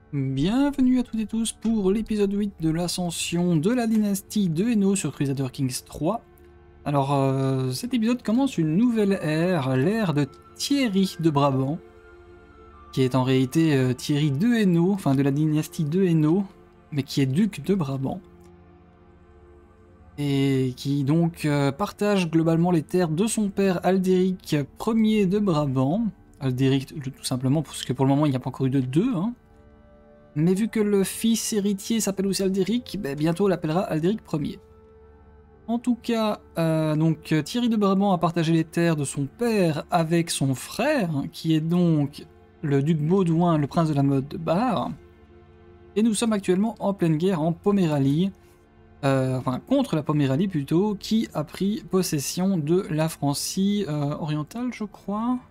Bienvenue à toutes et tous pour l'épisode 8 de l'ascension de la dynastie de Hainaut sur Crusader Kings 3. Alors cet épisode commence une nouvelle ère, l'ère de Thierry de Brabant, qui est en réalité Thierry de Hainaut, enfin de la dynastie de Hainaut, mais qui est duc de Brabant. Et qui donc partage globalement les terres de son père Aldéric Ier de Brabant. Aldéric tout simplement parce que pour le moment il n'y a pas encore eu de deux, hein. Mais vu que le fils héritier s'appelle aussi Aldéric, bientôt on l'appellera Aldéric Ier. En tout cas, donc Thierry de Brabant a partagé les terres de son père avec son frère, qui est donc le duc Baudouin, le prince de la Motte de Bar. Et nous sommes actuellement en pleine guerre en Poméralie, enfin contre la Poméralie plutôt, qui a pris possession de la Francie orientale, je crois.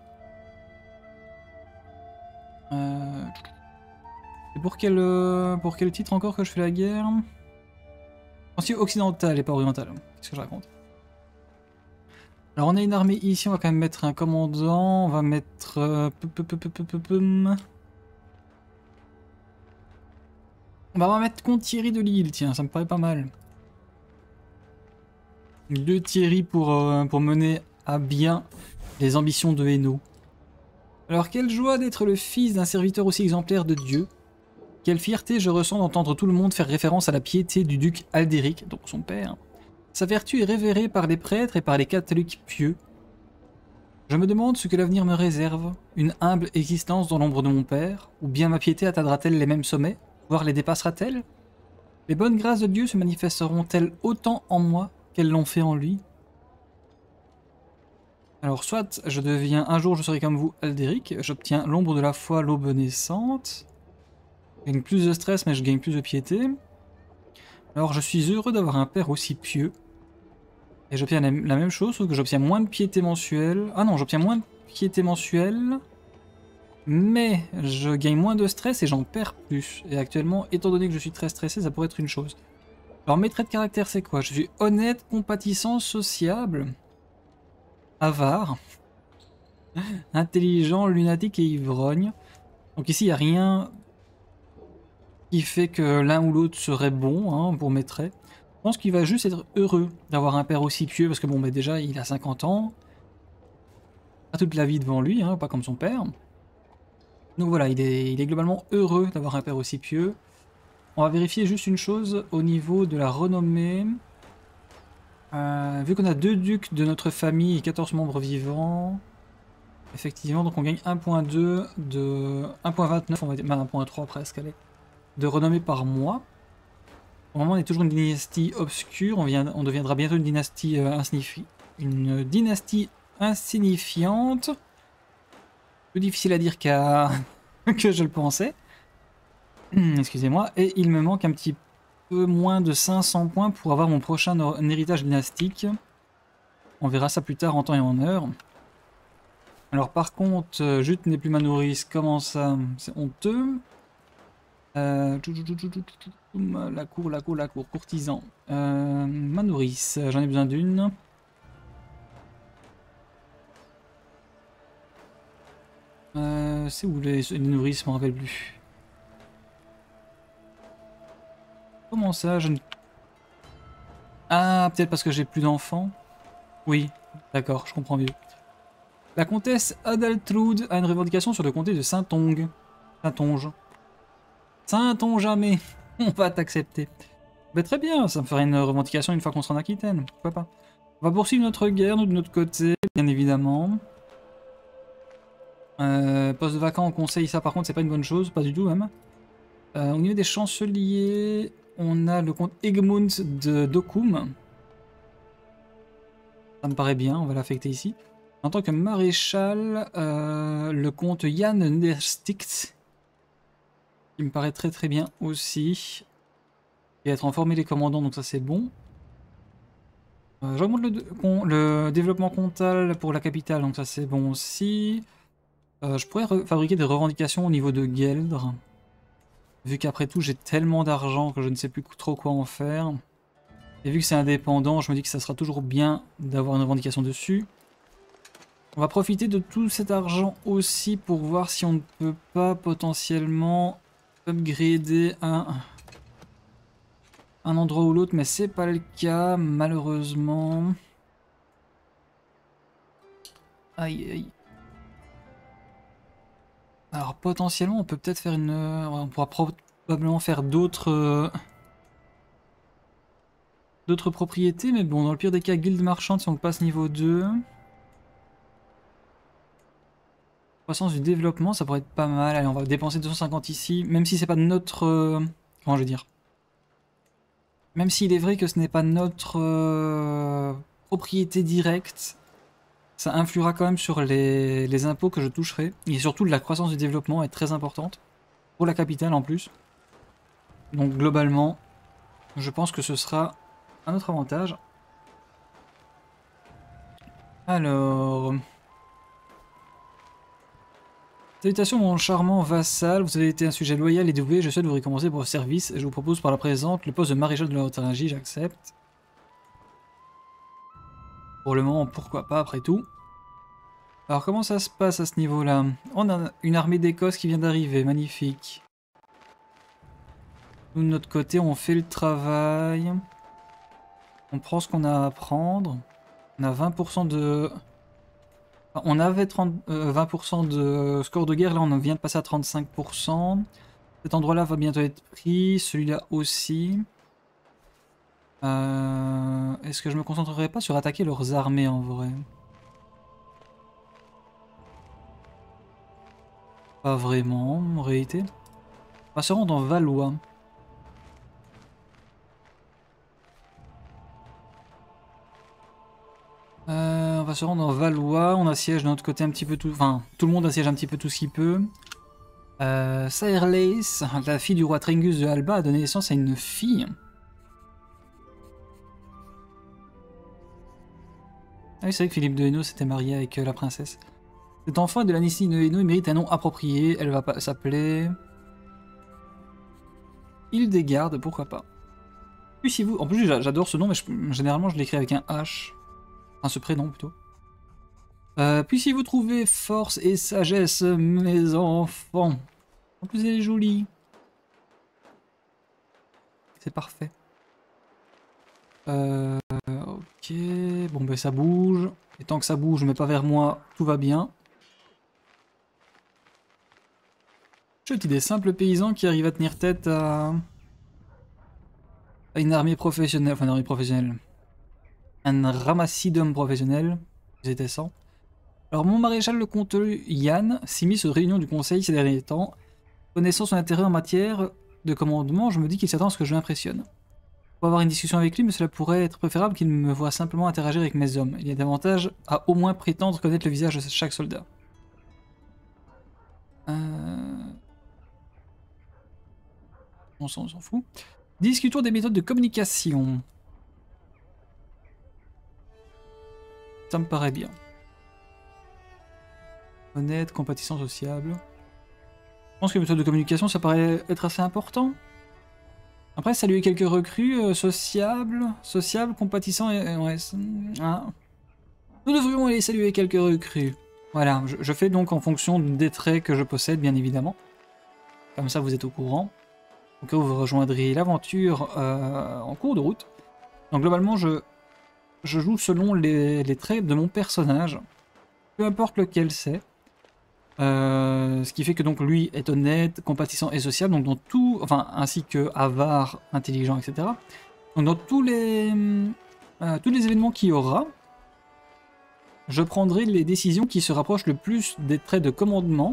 Et pour quel titre encore que je fais la guerre? Francie occidentale et pas orientale. Qu'est-ce que je raconte? Alors on a une armée ici, on va quand même mettre un commandant, on va mettre... on va mettre contre Thierry de Lille, tiens, ça me paraît pas mal. Deux Thierry pour mener à bien les ambitions de Hainaut. Alors quelle joie d'être le fils d'un serviteur aussi exemplaire de Dieu. Quelle fierté je ressens d'entendre tout le monde faire référence à la piété du duc Aldéric, donc son père. Sa vertu est révérée par les prêtres et par les catholiques pieux. Je me demande ce que l'avenir me réserve, une humble existence dans l'ombre de mon père, ou bien ma piété atteindra-t-elle les mêmes sommets, voire les dépassera-t-elle? Les bonnes grâces de Dieu se manifesteront-elles autant en moi qu'elles l'ont fait en lui? Alors soit je deviens un jour je serai comme vous Aldéric, j'obtiens l'ombre de la foi, l'aube naissante. Je gagne plus de stress mais je gagne plus de piété. Alors je suis heureux d'avoir un père aussi pieux. Et j'obtiens la même chose, sauf que j'obtiens moins de piété mensuelle. Ah non, j'obtiens moins de piété mensuelle. Mais je gagne moins de stress et j'en perds plus. Et actuellement, étant donné que je suis très stressé, ça pourrait être une chose. Alors mes traits de caractère c'est quoi? Je suis honnête, compatissant, sociable, avare, intelligent, lunatique et ivrogne. Donc ici il n'y a rien qui fait que l'un ou l'autre serait bon, hein, pour mes traits. Je pense qu'il va juste être heureux d'avoir un père aussi pieux, parce que bon, déjà il a 50 ans, pas toute la vie devant lui, hein, pas comme son père. Donc voilà, il est globalement heureux d'avoir un père aussi pieux. On va vérifier juste une chose au niveau de la renommée. Vu qu'on a 2 ducs de notre famille et 14 membres vivants, effectivement, donc on gagne 1.2 de 1.29, on va dire, 1.3 presque, allez, de renommée par mois. Au moment on est toujours une dynastie obscure, on deviendra bientôt une dynastie insignifiante. Plus difficile à dire que je le pensais. Excusez-moi. Et il me manque un petit peu moins de 500 points pour avoir mon prochain héritage dynastique. On verra ça plus tard en temps et en heure. Alors par contre, Jute n'est plus ma nourrice, comment ça? C'est honteux. La cour, courtisan. Ma nourrice, j'en ai besoin d'une. C'est où les nourrices, je m'en rappelle plus. Comment ça, je ne... Ah, peut-être parce que j'ai plus d'enfants? Oui, d'accord, je comprends mieux. La comtesse Adaltrude a une revendication sur le comté de Saint-Onge. Saint-Onge. Saint-Onge-jamais. On va t'accepter. Bah, très bien, ça me ferait une revendication une fois qu'on sera en Aquitaine. Pourquoi pas. On va poursuivre notre guerre, nous de notre côté, bien évidemment. Poste vacant au conseil, ça par contre c'est pas une bonne chose, pas du tout même. Au niveau des chanceliers, on a le comte Egmont de Dokkum. Ça me paraît bien, on va l'affecter ici. En tant que maréchal, le comte Jan Nersticht, qui me paraît très très bien aussi. Il va être informé les commandants, donc ça c'est bon. J'augmente le développement comptable pour la capitale, donc ça c'est bon aussi. Je pourrais fabriquer des revendications au niveau de Gueldre. Vu qu'après tout j'ai tellement d'argent que je ne sais plus trop quoi en faire. Et vu que c'est indépendant, je me dis que ça sera toujours bien d'avoir une revendication dessus. On va profiter de tout cet argent aussi pour voir si on ne peut pas potentiellement upgrader un endroit ou l'autre, mais c'est pas le cas, malheureusement. Aïe, aïe. Alors potentiellement, on peut peut-être faire une... on pourra probablement faire d'autres propriétés, mais bon, dans le pire des cas, guilde marchande, si on passe niveau 2. Croissance du développement, ça pourrait être pas mal. Allez, on va dépenser 250 ici, même si c'est pas notre... comment je veux dire? Même s'il est vrai que ce n'est pas notre propriété directe, ça influera quand même sur les impôts que je toucherai. Et surtout, la croissance du développement est très importante, pour la capitale en plus. Donc globalement, je pense que ce sera un autre avantage. Alors... Salutations mon charmant vassal, vous avez été un sujet loyal et dévoué, je souhaite vous récompenser pour vos services et je vous propose par la présente le poste de maréchal de la Haute-Thuringie, j'accepte. Pour le moment, pourquoi pas après tout. Alors comment ça se passe à ce niveau-là? On a une armée d'Écosse qui vient d'arriver, magnifique. Nous de notre côté, on fait le travail. On prend ce qu'on a à prendre. On a 20% de... Enfin, on avait 20% de score de guerre, là on vient de passer à 35%. Cet endroit-là va bientôt être pris, celui-là aussi. Est-ce que je me concentrerai pas sur attaquer leurs armées en vrai? Pas vraiment, en réalité. On va se rendre en Valois. On va se rendre en Valois, on assiège de notre côté un petit peu tout... Enfin, tout le monde assiège un petit peu tout ce qu'il peut. Saerleis, la fille du roi Tringus de Alba, a donné naissance à une fille. Ah oui, c'est vrai que Philippe de Hainaut s'était marié avec la princesse. Cet enfant est de la dynastie de Hainaut, il mérite un nom approprié. Elle va s'appeler... Hildegarde, pourquoi pas. Puissiez-vous... En plus, j'adore ce nom, mais généralement je l'écris avec un H. Enfin, ce prénom plutôt. Puissiez-vous trouver force et sagesse, mes enfants. En plus, elle est jolie. C'est parfait. Ok, bon ben ça bouge. Et tant que ça bouge, mais pas vers moi, tout va bien. Je dis des simples paysans qui arrivent à tenir tête à une armée professionnelle. Enfin, une armée professionnelle. Un ramassis d'hommes professionnels. Ils étaient 100. Alors, mon maréchal le comte Yann s'immisce aux réunions du conseil ces derniers temps. Connaissant son intérêt en matière de commandement, je me dis qu'il s'attend à ce que je l'impressionne. Pour avoir une discussion avec lui, mais cela pourrait être préférable qu'il me voie simplement interagir avec mes hommes. Il y a davantage à au moins prétendre connaître le visage de chaque soldat. On s'en fout. Discutons des méthodes de communication. Ça me paraît bien. Honnête, compatissant, sociable. Je pense que les méthodes de communication, ça paraît être assez important. Après, saluer quelques recrues, sociables, compatissants et... ouais, ah. Nous devrions aller saluer quelques recrues. Voilà, je fais donc en fonction des traits que je possède, bien évidemment. Comme ça, vous êtes au courant. Donc vous rejoindrez l'aventure en cours de route. Donc globalement, je joue selon les traits de mon personnage. Peu importe lequel c'est. Ce qui fait que donc lui est honnête, compatissant et sociable, donc dans tout, enfin ainsi que avare, intelligent, etc. Donc dans tous les événements qu'il y aura, je prendrai les décisions qui se rapprochent le plus des traits de commandement,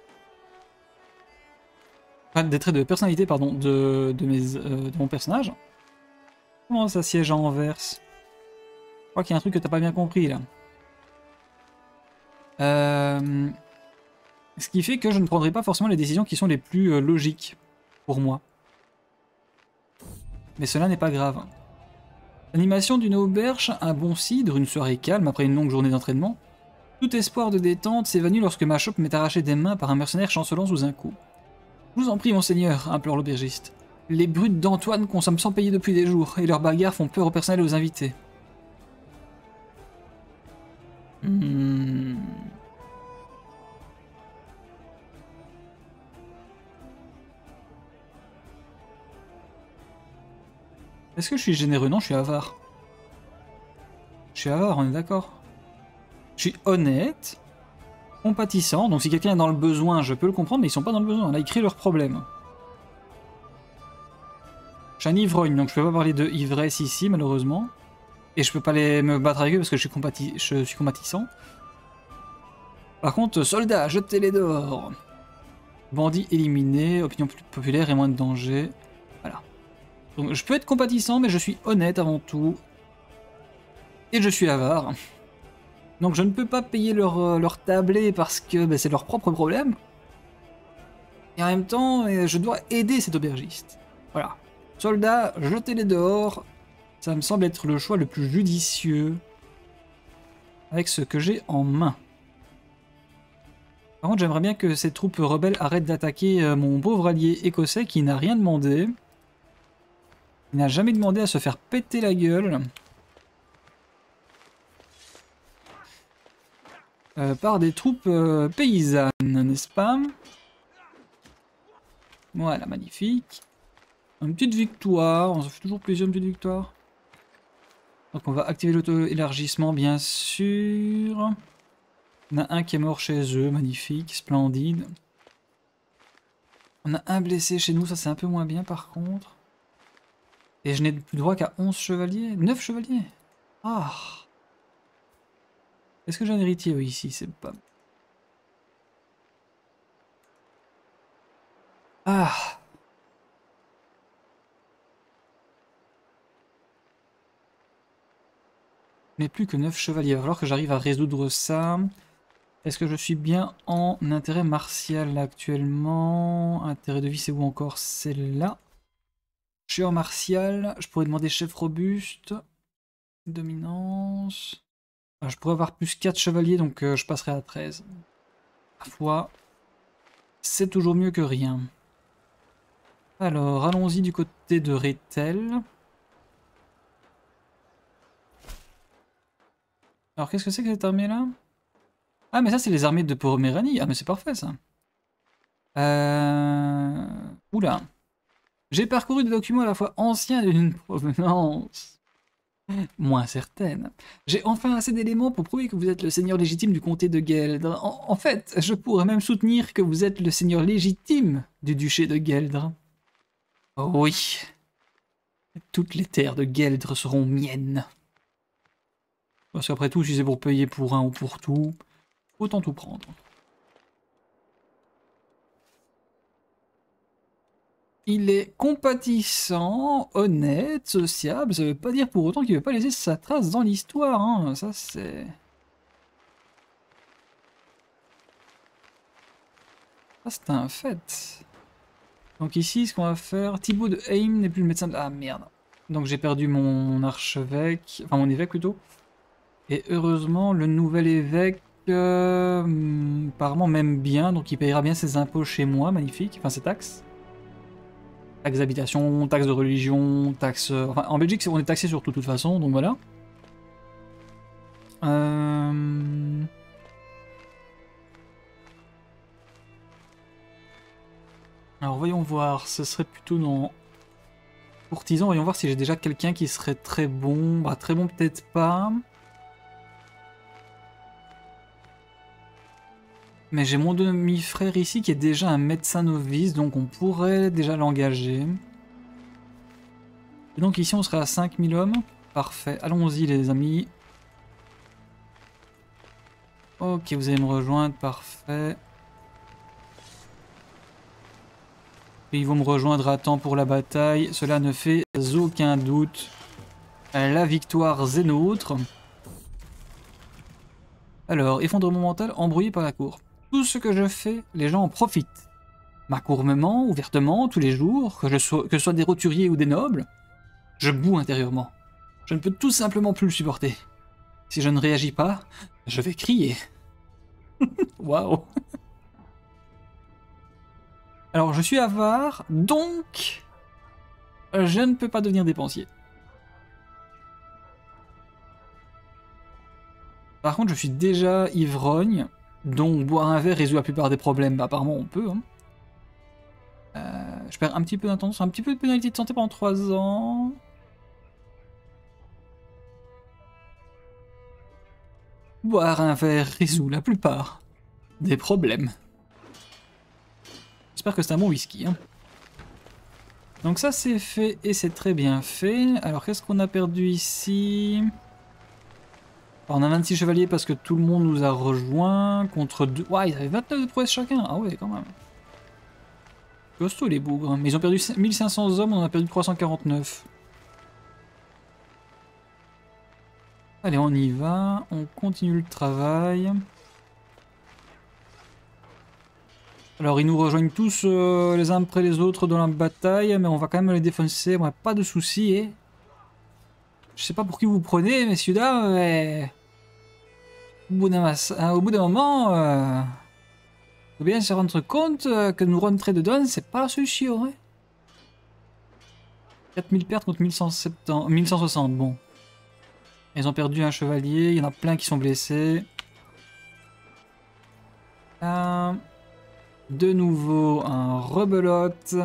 enfin des traits de personnalité, pardon, de mon personnage. Comment ça siège à Anvers? Je crois qu'il y a un truc que t'as pas bien compris là. Ce qui fait que je ne prendrai pas forcément les décisions qui sont les plus logiques pour moi. Mais cela n'est pas grave. Animation d'une auberge, un bon cidre, une soirée calme après une longue journée d'entraînement. Tout espoir de détente s'évanouit lorsque ma chope m'est arrachée des mains par un mercenaire chancelant sous un coup. Je vous en prie, monseigneur, implore l'aubergiste. Les brutes d'Antoine consomment sans payer depuis des jours, et leurs bagarres font peur au personnel et aux invités. Hmm. Est-ce que je suis généreux? Non, je suis avare. Je suis avare, on est d'accord. Je suis honnête, compatissant, donc si quelqu'un est dans le besoin, je peux le comprendre, mais ils sont pas dans le besoin. Là, ils créent leurs problèmes. Je suis un ivrogne, donc je peux pas parler de ivresse ici, malheureusement. Et je peux pas me battre avec eux parce que je suis compatissant. Par contre, soldats, jetez-les dehors. Bandits éliminés, opinion plus populaire et moins de danger. Voilà. Donc je peux être compatissant, mais je suis honnête avant tout. Et je suis avare. Donc je ne peux pas payer leur tablé parce que c'est leur propre problème. Et en même temps, je dois aider cet aubergiste. Voilà. Soldats, jetez-les dehors. Ça me semble être le choix le plus judicieux. Avec ce que j'ai en main. Par contre, j'aimerais bien que ces troupes rebelles arrêtent d'attaquer mon pauvre allié écossais qui n'a rien demandé. Il n'a jamais demandé à se faire péter la gueule. Par des troupes paysannes, n'est-ce pas? Voilà, magnifique. Une petite victoire, ça fait toujours plaisir une petite victoire. Donc on va activer l'auto-élargissement, bien sûr. On a un qui est mort chez eux, magnifique, splendide. On a un blessé chez nous, ça c'est un peu moins bien par contre. Et je n'ai plus droit qu'à 11 chevaliers, 9 chevaliers. Ah! Est-ce que j'ai un héritier? Oui, ici, c'est pas... Ah! Je n'ai plus que 9 chevaliers, il va falloir que j'arrive à résoudre ça. Est-ce que je suis bien en intérêt martial actuellement? Intérêt de vie, c'est où encore? C'est là. Je suis en martial, je pourrais demander chef robuste. Dominance... Ah, je pourrais avoir plus 4 chevaliers, donc je passerai à 13. Parfois, c'est toujours mieux que rien. Alors, allons-y du côté de Rethel. Alors, qu'est-ce que c'est que cette armée-là? Ah, mais ça, c'est les armées de Poméranie. Ah, mais c'est parfait, ça. Oula. J'ai parcouru des documents à la fois anciens et d'une provenance moins certaine. J'ai enfin assez d'éléments pour prouver que vous êtes le seigneur légitime du comté de Gueldre. En fait, je pourrais même soutenir que vous êtes le seigneur légitime du duché de Gueldre. Oh oui. Toutes les terres de Gueldre seront miennes. Parce qu'après tout, si c'est pour payer pour un ou pour tout, autant tout prendre. Il est compatissant, honnête, sociable, ça veut pas dire pour autant qu'il veut pas laisser sa trace dans l'histoire, hein. Ça c'est... Ça c'est un fait. Donc ici, ce qu'on va faire... Thibaut de Heim n'est plus le médecin de... Ah merde. Donc j'ai perdu mon archevêque, enfin mon évêque plutôt. Et heureusement, le nouvel évêque, apparemment m'aime bien, donc il payera bien ses impôts chez moi, magnifique, enfin ses taxes. Taxes d'habitation, taxes de religion, taxes... Enfin, en Belgique, on est taxé sur tout, de toute façon, donc voilà. Alors, voyons voir, ce serait plutôt dans... Courtisan, voyons voir si j'ai déjà quelqu'un qui serait très bon. Bah, très bon, peut-être pas. Mais j'ai mon demi-frère ici qui est déjà un médecin novice, donc on pourrait déjà l'engager. Et donc ici on serait à 5000 hommes. Parfait, allons-y les amis. Ok, vous allez me rejoindre, parfait. Et ils vont me rejoindre à temps pour la bataille, cela ne fait aucun doute. La victoire est nôtre. Alors, effondrement mental embrouillé par la cour. Tout ce que je fais, les gens en profitent. Ma cour me ment ouvertement tous les jours, que ce soit des roturiers ou des nobles. Je boue intérieurement. Je ne peux tout simplement plus le supporter. Si je ne réagis pas, je vais crier. Waouh. Alors je suis avare, donc je ne peux pas devenir dépensier. Par contre je suis déjà ivrogne, donc boire un verre résout la plupart des problèmes. Bah, apparemment on peut. Hein. Je perds un petit peu d'intendance, un petit peu de pénalité de santé pendant 3 ans. Boire un verre résout la plupart des problèmes. J'espère que c'est un bon whisky. Hein. Donc ça c'est fait et c'est très bien fait. Alors qu'est-ce qu'on a perdu ici? Alors, on a 26 chevaliers parce que tout le monde nous a rejoints contre 2... Ouais, ils avaient 29 de prouesse chacun. Ah ouais, quand même. Costaud les bougres. Mais ils ont perdu 1500 hommes, on en a perdu 349. Allez, on y va. On continue le travail. Alors, ils nous rejoignent tous les uns après les autres dans la bataille, mais on va quand même les défoncer. Bon, pas de soucis. Et... je sais pas pour qui vous prenez, messieurs, dames, mais... au bout d'un moment... faut bien se rendre compte que nous rentrer dedans, c'est pas la solution. Hein. 4000 pertes contre 1160, bon. Ils ont perdu un chevalier, il y en a plein qui sont blessés. De nouveau, un rebelote.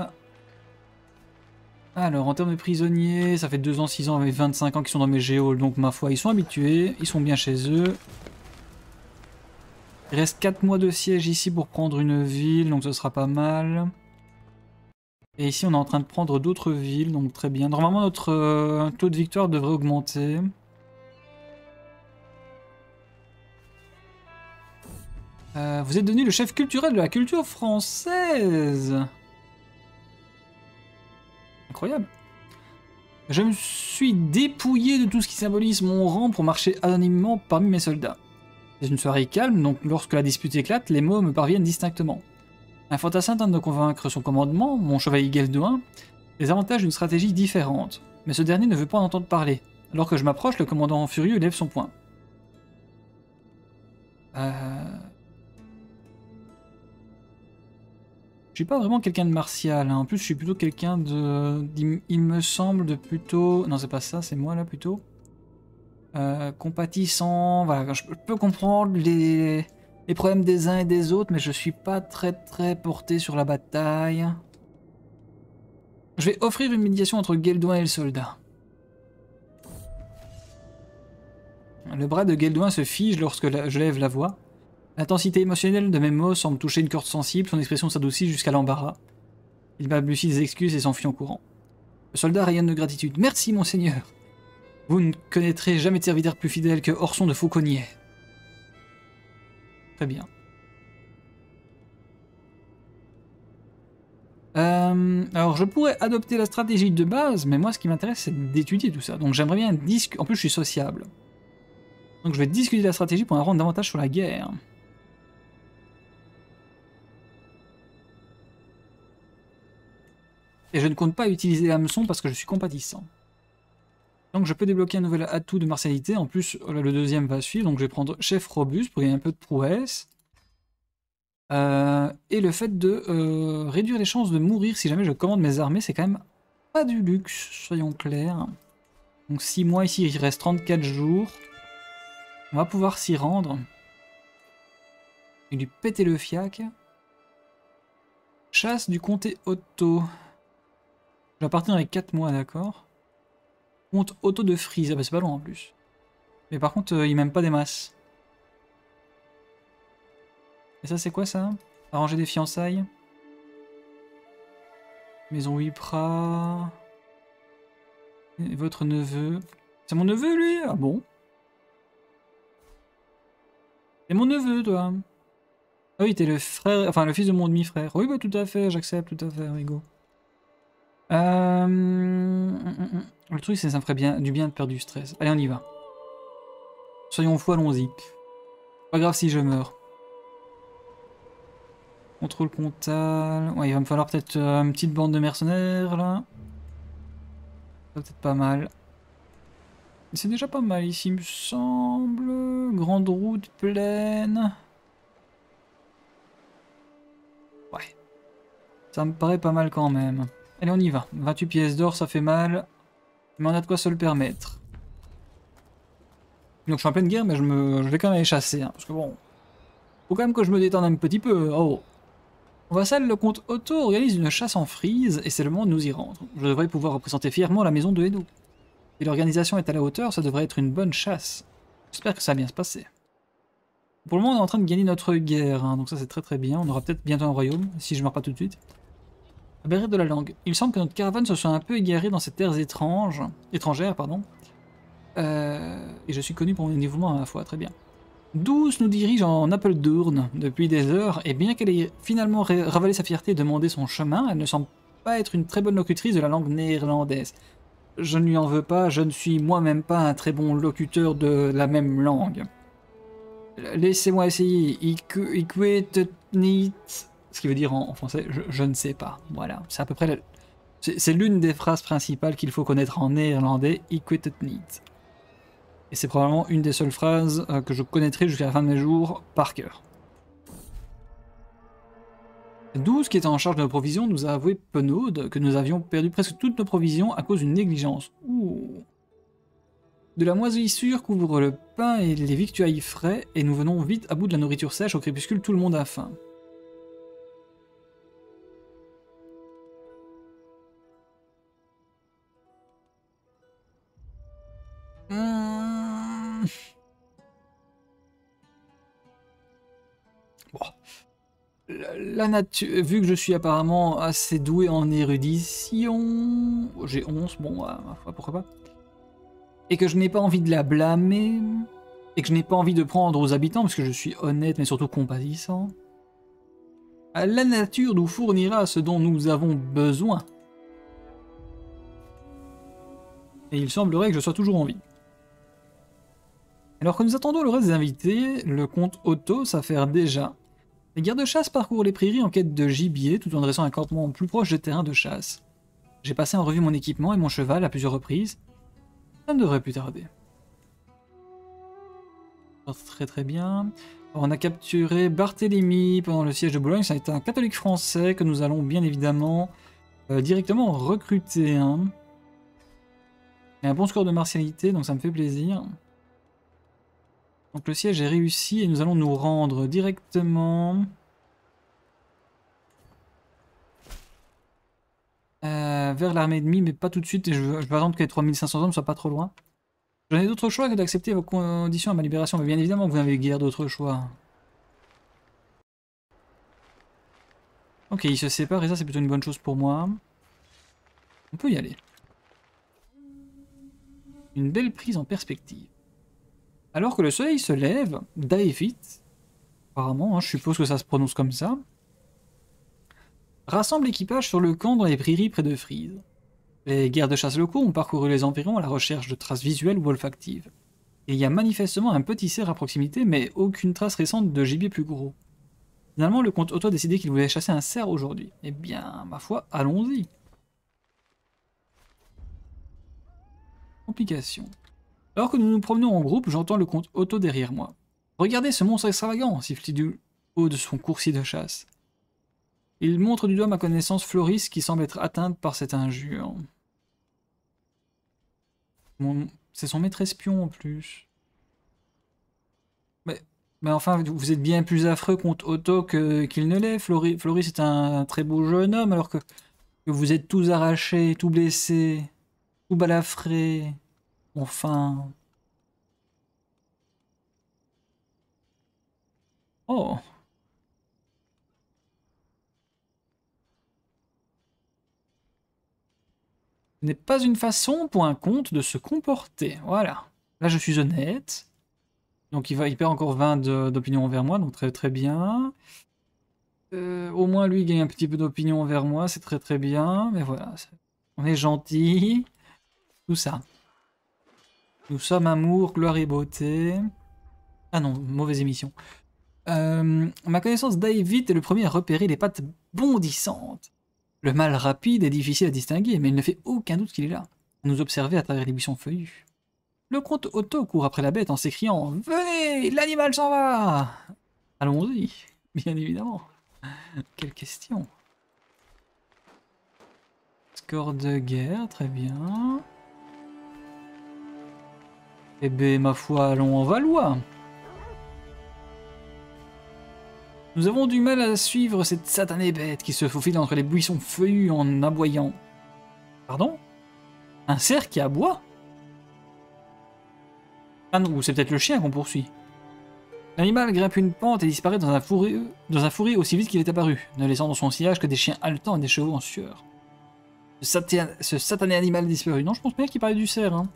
Alors, en termes de prisonniers, ça fait 2 ans, 6 ans, avec 25 ans qui sont dans mes géoles, donc ma foi, ils sont habitués, ils sont bien chez eux. Il reste 4 mois de siège ici pour prendre une ville, donc ce sera pas mal. Et ici, on est en train de prendre d'autres villes, donc très bien. Normalement, notre taux de victoire devrait augmenter. Vous êtes devenu le chef culturel de la culture française. Incroyable. Je me suis dépouillé de tout ce qui symbolise mon rang pour marcher anonymement parmi mes soldats. C'est une soirée calme, donc lorsque la dispute éclate, les mots me parviennent distinctement. Un fantassin tente de convaincre son commandement, mon chevalier Geldoin, des avantages d'une stratégie différente. Mais ce dernier ne veut pas en entendre parler. Alors que je m'approche, le commandant furieux lève son poing. Je suis pas vraiment quelqu'un de martial, hein. En plus je suis plutôt quelqu'un de... il me semble de plutôt... non c'est pas ça, c'est moi là plutôt. Compatissant, voilà, je peux comprendre les problèmes des uns et des autres, mais je suis pas très porté sur la bataille. Je vais offrir une médiation entre Geldoin et le soldat. Le bras de Geldoin se fige lorsque je lève la voix. L'intensité émotionnelle de mes mots semble toucher une corde sensible, son expression s'adoucit jusqu'à l'embarras. Il balbutie des excuses et s'enfuit en courant. Le soldat rayonne de gratitude. Merci, monseigneur. Vous ne connaîtrez jamais de serviteur plus fidèle que Orson de Fauconnier. Très bien. Alors, je pourrais adopter la stratégie de base, mais moi, ce qui m'intéresse, c'est d'étudier tout ça. Donc, j'aimerais bien discuter. En plus, je suis sociable. Donc, je vais discuter de la stratégie pour apprendre davantage sur la guerre. Et je ne compte pas utiliser l'hameçon parce que je suis compatissant. Donc je peux débloquer un nouvel atout de martialité. En plus, le deuxième va suivre. Donc je vais prendre chef robuste pour gagner un peu de prouesse. Et le fait de réduire les chances de mourir si jamais je commande mes armées, c'est quand même pas du luxe, soyons clairs. Donc 6 mois ici, il reste 34 jours. On va pouvoir s'y rendre. Et lui péter le fiac. Chasse du comté Otto. Je vais partir dans les 4 mois, d'accord. Comte Otto de Frise, ah bah c'est pas loin en plus. Mais par contre, il m'aime pas des masses. Et ça c'est quoi ça? Arranger des fiançailles. Maison Wipra. Et votre neveu. C'est mon neveu lui? Ah bon? C'est mon neveu toi. Ah oui, t'es le frère, enfin le fils de mon demi-frère. Oui bah tout à fait, j'accepte, tout à fait, Rigo. Le truc c'est que ça me ferait bien, du bien de perdre du stress. Allez on y va. Soyons fous, allons-y. Pas grave si je meurs. Contrôle comptable. Ouais, il va me falloir peut-être une petite bande de mercenaires là. Peut-être pas mal. C'est déjà pas mal ici, il me semble. Grande route pleine. Ouais. Ça me paraît pas mal quand même. Allez, on y va. 28 pièces d'or, ça fait mal. Mais on a de quoi se le permettre. Donc je suis en pleine guerre, mais je vais quand même aller chasser. Hein, parce que bon... faut quand même que je me détende un petit peu. Oh. Mon vassal, le comte Otto, organise une chasse en Frise, et c'est le moment de nous y rendre. Je devrais pouvoir représenter fièrement la maison de Edo. Si l'organisation est à la hauteur, ça devrait être une bonne chasse. J'espère que ça va bien se passer. Pour le moment, on est en train de gagner notre guerre, hein, donc ça c'est très très bien. On aura peut-être bientôt un royaume, si je meurs pas tout de suite. La barrière de la langue. Il semble que notre caravane se soit un peu égarée dans ces terres étrangères, pardon. Et je suis connu pour mon dévouement à la fois, très bien. Douce nous dirige en Appeldoorn depuis des heures, et bien qu'elle ait finalement ravalé sa fierté et demandé son chemin, elle ne semble pas être une très bonne locutrice de la langue néerlandaise. Je ne lui en veux pas, je ne suis moi-même pas un très bon locuteur de la même langue. Laissez-moi essayer. Ik weet het niet. Ce qui veut dire en français, je ne sais pas. Voilà, c'est à peu près... C'est l'une des phrases principales qu'il faut connaître en néerlandais. Ik weet het niet. Et c'est probablement une des seules phrases que je connaîtrai jusqu'à la fin de mes jours par cœur. 12, qui était en charge de nos provisions, nous a avoué penaude que nous avions perdu presque toutes nos provisions à cause d'une négligence. Ouh. De la moisissure couvre le pain et les victuailles frais, et nous venons vite à bout de la nourriture sèche. Au crépuscule, tout le monde a faim. Bon. La nature, vu que je suis apparemment assez doué en érudition, j'ai 11, bon, ma foi, pourquoi pas. Et que je n'ai pas envie de la blâmer, et que je n'ai pas envie de prendre aux habitants, parce que je suis honnête, mais surtout compatissant. La nature nous fournira ce dont nous avons besoin. Et il semblerait que je sois toujours en vie. Alors que nous attendons le reste des invités, le comte Otto s'affaire déjà. Les gardes-chasse parcourent les prairies en quête de gibier, tout en dressant un campement plus proche des terrains de chasse. J'ai passé en revue mon équipement et mon cheval à plusieurs reprises. Ça ne devrait plus tarder. Très très bien. Alors, on a capturé Barthélemy pendant le siège de Boulogne. Ça a été un catholique français que nous allons bien évidemment directement recruter. Hein. Il a un bon score de martialité, donc ça me fait plaisir. Donc le siège est réussi et nous allons nous rendre directement vers l'armée ennemie, mais pas tout de suite. Et je vais attendre que les 3500 hommes soient pas trop loin. J'en ai d'autres choix que d'accepter vos conditions à ma libération, mais bien évidemment que vous n'avez guère d'autres choix. Ok, ils se séparent et ça c'est plutôt une bonne chose pour moi. On peut y aller. Une belle prise en perspective. Alors que le soleil se lève, Daevit, apparemment, hein, je suppose que ça se prononce comme ça, rassemble l'équipage sur le camp dans les prairies près de Frise. Les gardes-chasse locaux ont parcouru les environs à la recherche de traces visuelles ou olfactives. Il y a manifestement un petit cerf à proximité, mais aucune trace récente de gibier plus gros. Finalement, le comte Otto a décidé qu'il voulait chasser un cerf aujourd'hui. Eh bien, ma foi, allons-y. Complication. Alors que nous nous promenons en groupe, j'entends le comte Otto derrière moi. Regardez ce monstre extravagant, siffle-t-il du haut de son coursier de chasse. Il montre du doigt ma connaissance Floris qui semble être atteinte par cette injure. C'est son maître espion en plus. Mais enfin, vous êtes bien plus affreux comte Otto qu'il ne l'est. Floris est un très beau jeune homme alors que vous êtes tous arrachés, tout blessés, tout balafrés. Enfin... Oh. Ce n'est pas une façon pour un comte de se comporter. Voilà. Là, je suis honnête. Donc, il perd encore 20 d'opinion envers moi, donc très très bien. Au moins, lui, il gagne un petit peu d'opinion envers moi, c'est très très bien. Mais voilà, on est gentil. Tout ça. Nous sommes amour, gloire et beauté. Ah non, mauvaise émission. Ma connaissance d'Aevit est le premier à repérer les pattes bondissantes. Le mâle rapide est difficile à distinguer, mais il ne fait aucun doute qu'il est là, à nous observer à travers les buissons feuillus. Le comte Otto court après la bête en s'écriant « Venez, l'animal s'en va !» Allons-y, bien évidemment. Quelle question. Score de guerre, très bien. Eh ben, ma foi, allons en Valois. Nous avons du mal à suivre cette satanée bête qui se faufile entre les buissons feuillus en aboyant. Pardon? Un cerf qui aboie? Ah non, c'est peut-être le chien qu'on poursuit. L'animal grimpe une pente et disparaît dans un fourré aussi vite qu'il est apparu, ne laissant dans son sillage que des chiens haletants et des chevaux en sueur. Ce satané animal disparu. Non, je pense bien qu'il parlait du cerf. Hein.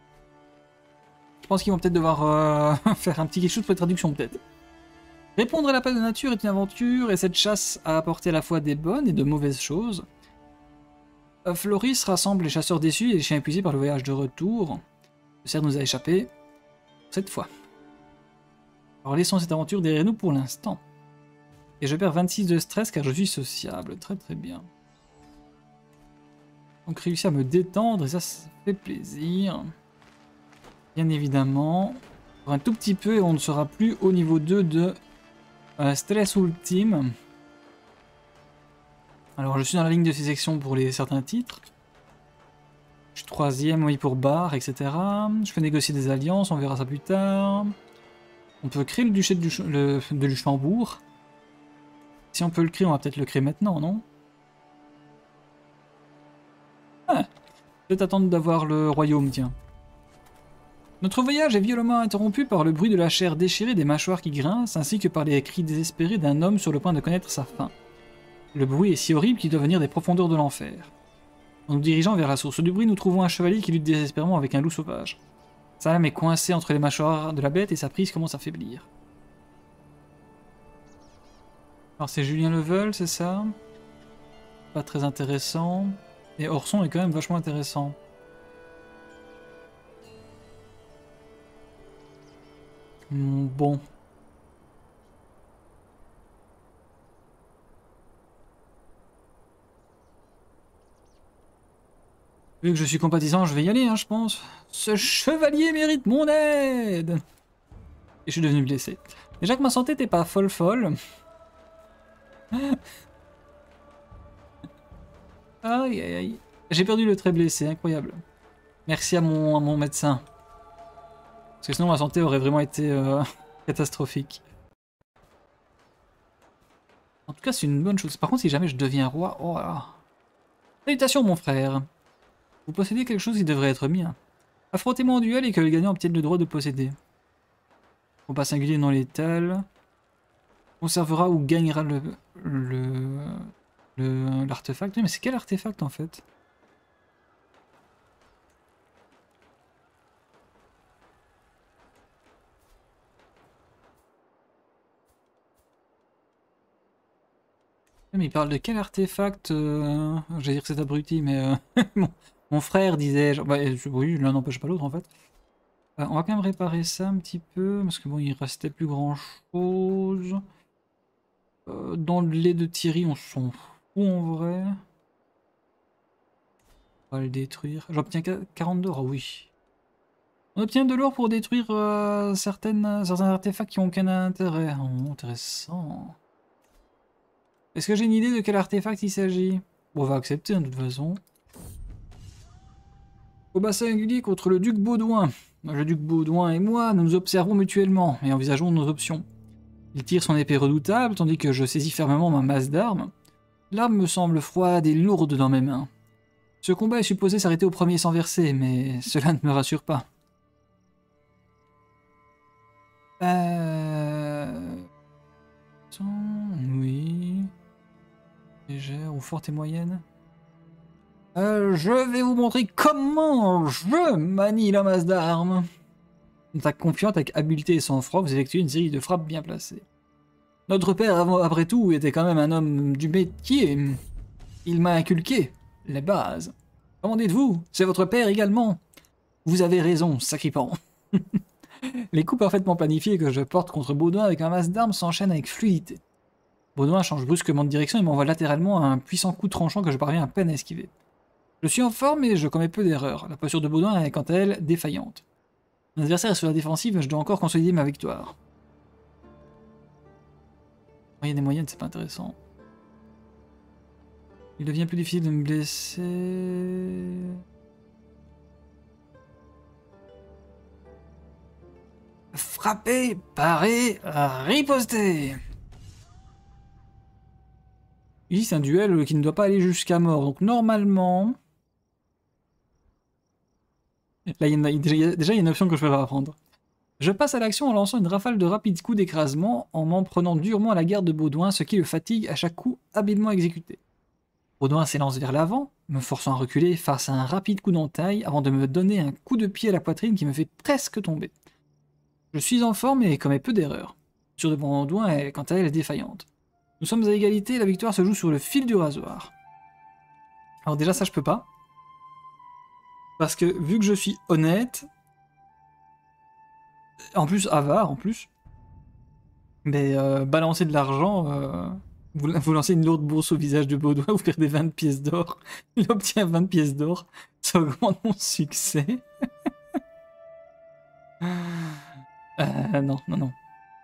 Je pense qu'ils vont peut-être devoir faire un petit quelque chose pour les traductions, peut-être. Répondre à l'appel de nature est une aventure, et cette chasse a apporté à la fois des bonnes et de mauvaises choses. Floris rassemble les chasseurs déçus et les chiens épuisés par le voyage de retour. Le cerf nous a échappé, cette fois. Alors laissons cette aventure derrière nous pour l'instant. Et je perds 26 de stress car je suis sociable. Très très bien. Donc réussi à me détendre et ça fait plaisir. Bien évidemment. Pour un tout petit peu et on ne sera plus au niveau 2 de stress ultime. Alors je suis dans la ligne de sélection pour certains titres. Je suis 3ème, oui, pour bar, etc. Je fais négocier des alliances, on verra ça plus tard. On peut créer le duché de Luxembourg. Si on peut le créer, on va peut-être le créer maintenant, non? Ah, peut-être attendre d'avoir le royaume, tiens. Notre voyage est violemment interrompu par le bruit de la chair déchirée, des mâchoires qui grincent, ainsi que par les cris désespérés d'un homme sur le point de connaître sa fin. Le bruit est si horrible qu'il doit venir des profondeurs de l'enfer. En nous dirigeant vers la source du bruit, nous trouvons un chevalier qui lutte désespérément avec un loup sauvage. Sa lame est coincée entre les mâchoires de la bête et sa prise commence à faiblir. Alors c'est Julien Level, c'est ça? Pas très intéressant. Et Orson est quand même vachement intéressant. Bon. Vu que je suis compatissant, je vais y aller, hein, je pense. Ce chevalier mérite mon aide! Et je suis devenu blessé. Déjà que ma santé n'était pas folle. Aïe aïe aïe. J'ai perdu le trait blessé, incroyable. Merci à mon médecin. Parce que sinon ma santé aurait vraiment été catastrophique. En tout cas, c'est une bonne chose. Par contre, si jamais je deviens roi... Oh là là. Salutations, mon frère. Vous possédez quelque chose qui devrait être mien. Affrontez-moi en duel et que le gagnant obtienne le droit de posséder. Combat singulier non létal. Conservera ou gagnera l'artefact. Oui, mais c'est quel artefact en fait? Mais il parle de quel artefact je vais dire que c'est abruti, mais mon frère disait... Bah, oui, l'un n'empêche pas l'autre en fait. On va quand même réparer ça un petit peu, parce que bon, il restait plus grand chose. Dans le lait de Thierry, on s'en fout en vrai. On va le détruire. J'obtiens 42 euros, oui. On obtient de l'or pour détruire certains artefacts qui n'ont aucun intérêt. Oh, intéressant. Est-ce que j'ai une idée de quel artefact il s'agit? Bon, on va accepter hein, de toute façon. Combat singulier contre le duc Baudouin. Le duc Baudouin et moi, nous nous observons mutuellement et envisageons nos options. Il tire son épée redoutable, tandis que je saisis fermement ma masse d'armes. L'arme me semble froide et lourde dans mes mains. Ce combat est supposé s'arrêter au premier sang versé, mais cela ne me rassure pas. Oui... Légère ou forte et moyenne. Je vais vous montrer comment je manie la masse d'armes. En attaque confiante avec habileté et sang-froid, vous effectuez une série de frappes bien placées. Notre père, après tout, était quand même un homme du métier. Il m'a inculqué les bases. Comment dites-vous? C'est votre père également. Vous avez raison, sacripant. Les coups parfaitement planifiés que je porte contre Baudouin avec ma masse d'armes s'enchaînent avec fluidité. Baudouin change brusquement de direction et m'envoie latéralement un puissant coup tranchant que je parviens à peine à esquiver. Je suis en forme et je commets peu d'erreurs. La posture de Baudouin est quant à elle défaillante. Mon adversaire est sur la défensive et je dois encore consolider ma victoire. Moyenne et moyenne, c'est pas intéressant. Il devient plus difficile de me blesser... Frapper, parer, riposter. Ici, c'est un duel qui ne doit pas aller jusqu'à mort. Donc, normalement... Là, déjà, il y a une option que je peux pas prendre. Je passe à l'action en lançant une rafale de rapides coups d'écrasement en m'en prenant durement à la garde de Baudouin, ce qui le fatigue à chaque coup habilement exécuté. Baudouin s'élance vers l'avant, me forçant à reculer face à un rapide coup d'entaille avant de me donner un coup de pied à la poitrine qui me fait presque tomber. Je suis en forme et commets peu d'erreurs. Sur de Baudouin est quant à elle défaillante. Nous sommes à égalité et la victoire se joue sur le fil du rasoir. Alors déjà ça je peux pas. Parce que vu que je suis honnête, en plus avare en plus, mais balancer de l'argent, vous lancez une lourde bourse au visage de Baudouin, vous perdez 20 pièces d'or, il obtient 20 pièces d'or, ça augmente mon succès. Non, non, non.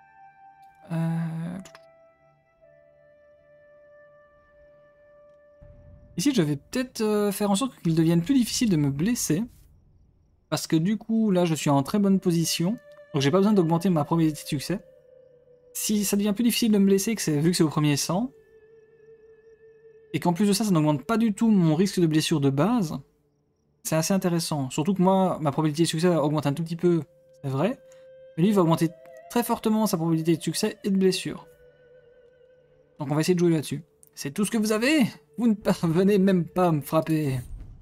Ici, je vais peut-être faire en sorte qu'il devienne plus difficile de me blesser. Parce que du coup, là, je suis en très bonne position. Donc j'ai pas besoin d'augmenter ma probabilité de succès. Si ça devient plus difficile de me blesser, vu que c'est au premier sang, et qu'en plus de ça, ça n'augmente pas du tout mon risque de blessure de base, c'est assez intéressant. Surtout que moi, ma probabilité de succès augmente un tout petit peu, c'est vrai. Mais lui, il va augmenter très fortement sa probabilité de succès et de blessure. Donc on va essayer de jouer là-dessus. C'est tout ce que vous avez? Vous ne parvenez même pas à me frapper.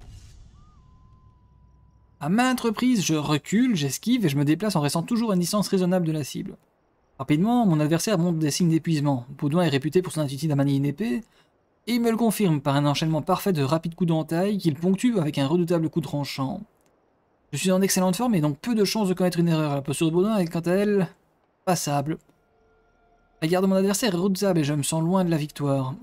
À maintes reprises, je recule, j'esquive et je me déplace en restant toujours à une distance raisonnable de la cible. Rapidement, mon adversaire montre des signes d'épuisement. Baudouin est réputé pour son attitude à manier une épée, et il me le confirme par un enchaînement parfait de rapides coups d'entaille qu'il ponctue avec un redoutable coup tranchant. Je suis en excellente forme et donc peu de chances de commettre une erreur. La posture de Baudouin est quant à elle passable. La garde de mon adversaire est redoutable et je me sens loin de la victoire.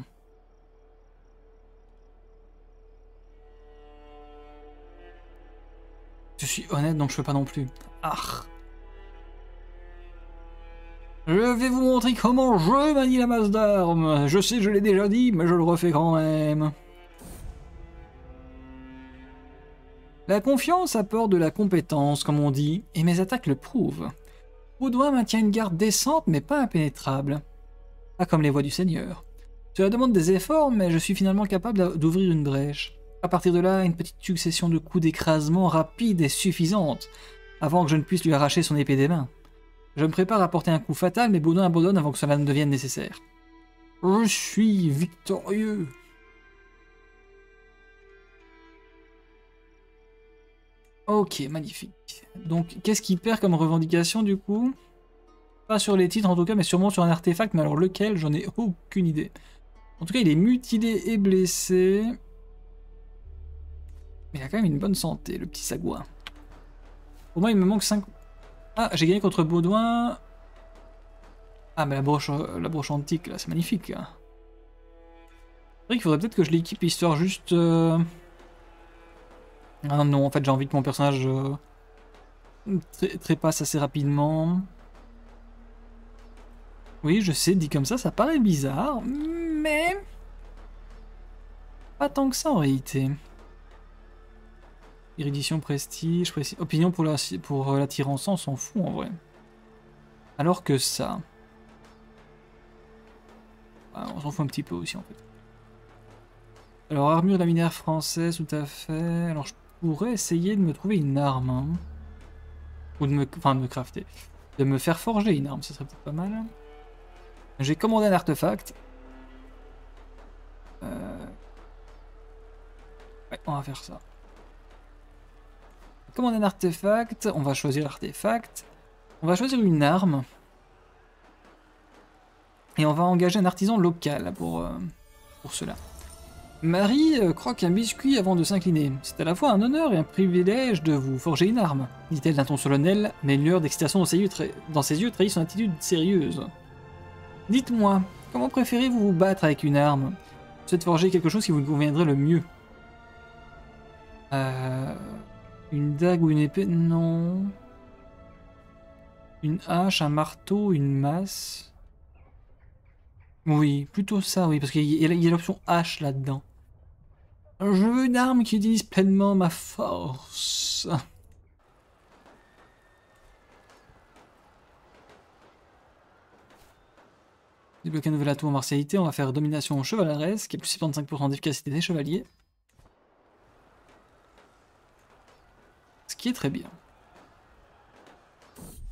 Je suis honnête donc je peux pas non plus. Ah. Je vais vous montrer comment je manie la masse d'armes. Je sais, je l'ai déjà dit, mais je le refais quand même. La confiance apporte de la compétence, comme on dit, et mes attaques le prouvent. Baudouin maintient une garde décente, mais pas impénétrable. Pas comme les voies du Seigneur. Cela demande des efforts, mais je suis finalement capable d'ouvrir une brèche. À partir de là, une petite succession de coups d'écrasement rapide est suffisante, avant que je ne puisse lui arracher son épée des mains. Je me prépare à porter un coup fatal, mais Baudouin abandonne avant que cela ne devienne nécessaire. Je suis victorieux. Ok, magnifique. Donc, qu'est-ce qu'il perd comme revendication du coup? Pas sur les titres en tout cas, mais sûrement sur un artefact, mais alors lequel? J'en ai aucune idée. En tout cas, il est mutilé et blessé. Mais il a quand même une bonne santé, le petit sagouin. Pour moi, il me manque 5... Ah, j'ai gagné contre Baudouin. Ah, mais la broche antique, là, c'est magnifique. C'est vrai qu'il faudrait peut-être que je l'équipe, histoire juste... Ah non, en fait, j'ai envie que mon personnage trépasse assez rapidement. Oui, je sais, dit comme ça paraît bizarre, mais... pas tant que ça, en réalité. Érudition, prestige, opinion pour l'attirance, on s'en fout, en vrai. Alors que ça... Ah, on s'en fout un petit peu aussi, en fait. Alors, armure laminaire française, tout à fait. Alors, je pourrais essayer de me trouver une arme. Hein. Ou de me... Enfin, de me crafter. De me faire forger une arme, ça serait peut-être pas mal. J'ai commandé un artefact. Ouais, on va faire ça. Commander un artefact. On va choisir l'artefact. On va choisir une arme. Et on va engager un artisan local pour cela. Marie croque un biscuit avant de s'incliner. C'est à la fois un honneur et un privilège de vous forger une arme, dit-elle d'un ton solennel, mais une lueur d'excitation dans ses yeux trahit son attitude sérieuse. Dites-moi, comment préférez-vous vous battre avec une arme? Vous souhaitez forger quelque chose qui vous conviendrait le mieux? Une dague ou une épée? Non. Une hache, un marteau, une masse? Oui, plutôt ça, oui, parce qu'il y a l'option hache là-dedans. Je veux une arme qui utilise pleinement ma force. Débloquer un nouvel atout en martialité, on va faire domination chevaleresque, qui est plus 75% d'efficacité des chevaliers. Ce qui est très bien.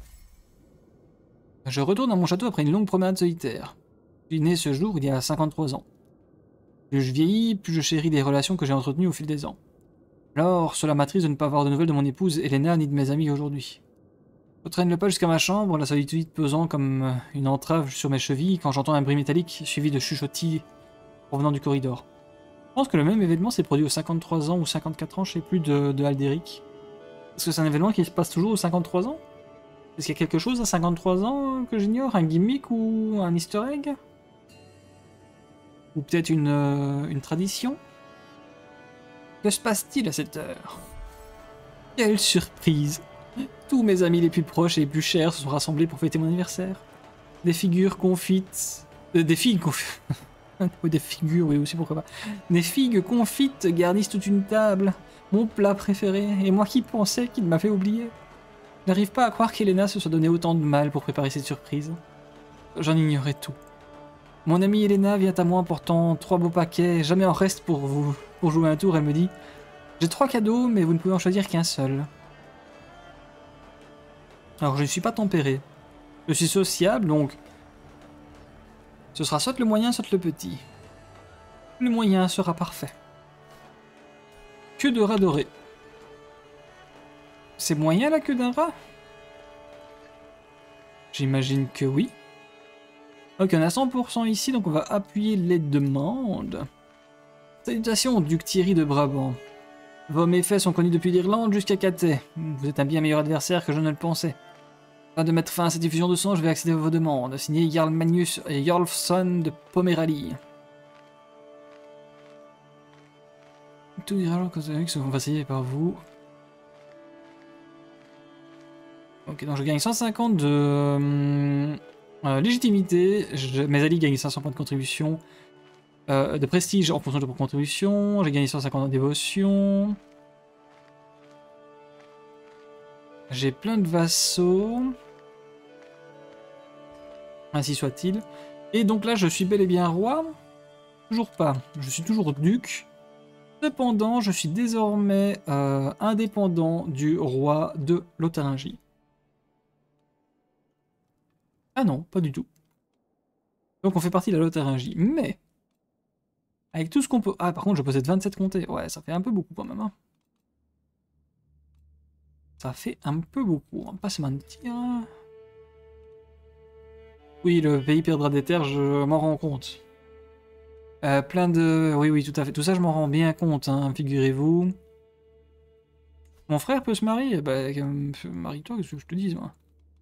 Je retourne à mon château après une longue promenade solitaire. Je suis né ce jour il y a 53 ans. Plus je vieillis, plus je chéris les relations que j'ai entretenues au fil des ans. Alors, cela m'attriste de ne pas avoir de nouvelles de mon épouse Elena ni de mes amis aujourd'hui. Je traîne le pas jusqu'à ma chambre, la solitude pesant comme une entrave sur mes chevilles quand j'entends un bruit métallique suivi de chuchotis provenant du corridor. Je pense que le même événement s'est produit aux 53 ans ou 54 ans, je sais plus, de Alderic. Est-ce que c'est un événement qui se passe toujours aux 53 ans? Est-ce qu'il y a quelque chose à 53 ans que j'ignore? Un gimmick ou un easter egg? Ou peut-être une tradition? Que se passe-t-il à cette heure? Quelle surprise! Tous mes amis les plus proches et les plus chers se sont rassemblés pour fêter mon anniversaire. Des figures confites... des figues confites... des figures, oui aussi, pourquoi pas. Des figues confites garnissent toute une table. Mon plat préféré. Et moi qui pensais qu'il m'avait oublié. Je n'arrive pas à croire qu'Elena se soit donné autant de mal pour préparer cette surprise. J'en ignorais tout. Mon amie Elena vient à moi en portant 3 beaux paquets, jamais en reste pour jouer un tour. Elle me dit: j'ai 3 cadeaux, mais vous ne pouvez en choisir qu'un seul. Alors je ne suis pas tempéré. Je suis sociable, donc ce sera soit le moyen, soit le petit. Le moyen sera parfait. Queue de rat doré. C'est moyen la queue d'un rat? J'imagine que oui. Ok, on a 100% ici, donc on va appuyer les demandes. Salutations, duc Thierry de Brabant. Vos méfaits sont connus depuis l'Irlande jusqu'à Cathay. Vous êtes un bien meilleur adversaire que je ne le pensais. Afin de mettre fin à cette diffusion de sang, je vais accéder à vos demandes. Signé Jarl Magnus et Jarlfson de Pomeralie. Tous les rageants cosmiques seront vassillés par vous. Ok, donc je gagne 150 de légitimité. Mes alliés gagnent 500 points de contribution. De prestige en fonction de leur contribution. J'ai gagné 150 en dévotion. J'ai plein de vassaux. Ainsi soit-il. Et donc là, je suis bel et bien roi. Toujours pas. Je suis toujours duc. Cependant, je suis désormais indépendant du roi de Lotharingie. Ah non, pas du tout. Donc on fait partie de la Lotharingie. Mais, avec tout ce qu'on peut... Ah, par contre, je possède 27 comtés. Ouais, ça fait un peu beaucoup quand même. Hein. Ça fait un peu beaucoup. On va pas se mentir. Oui, le pays perdra des terres, je m'en rends compte. Plein de... Oui, oui, tout à fait. Tout ça, je m'en rends bien compte, hein, figurez-vous. Mon frère peut se marier? Bah, marie-toi, qu'est-ce que je te dis, moi.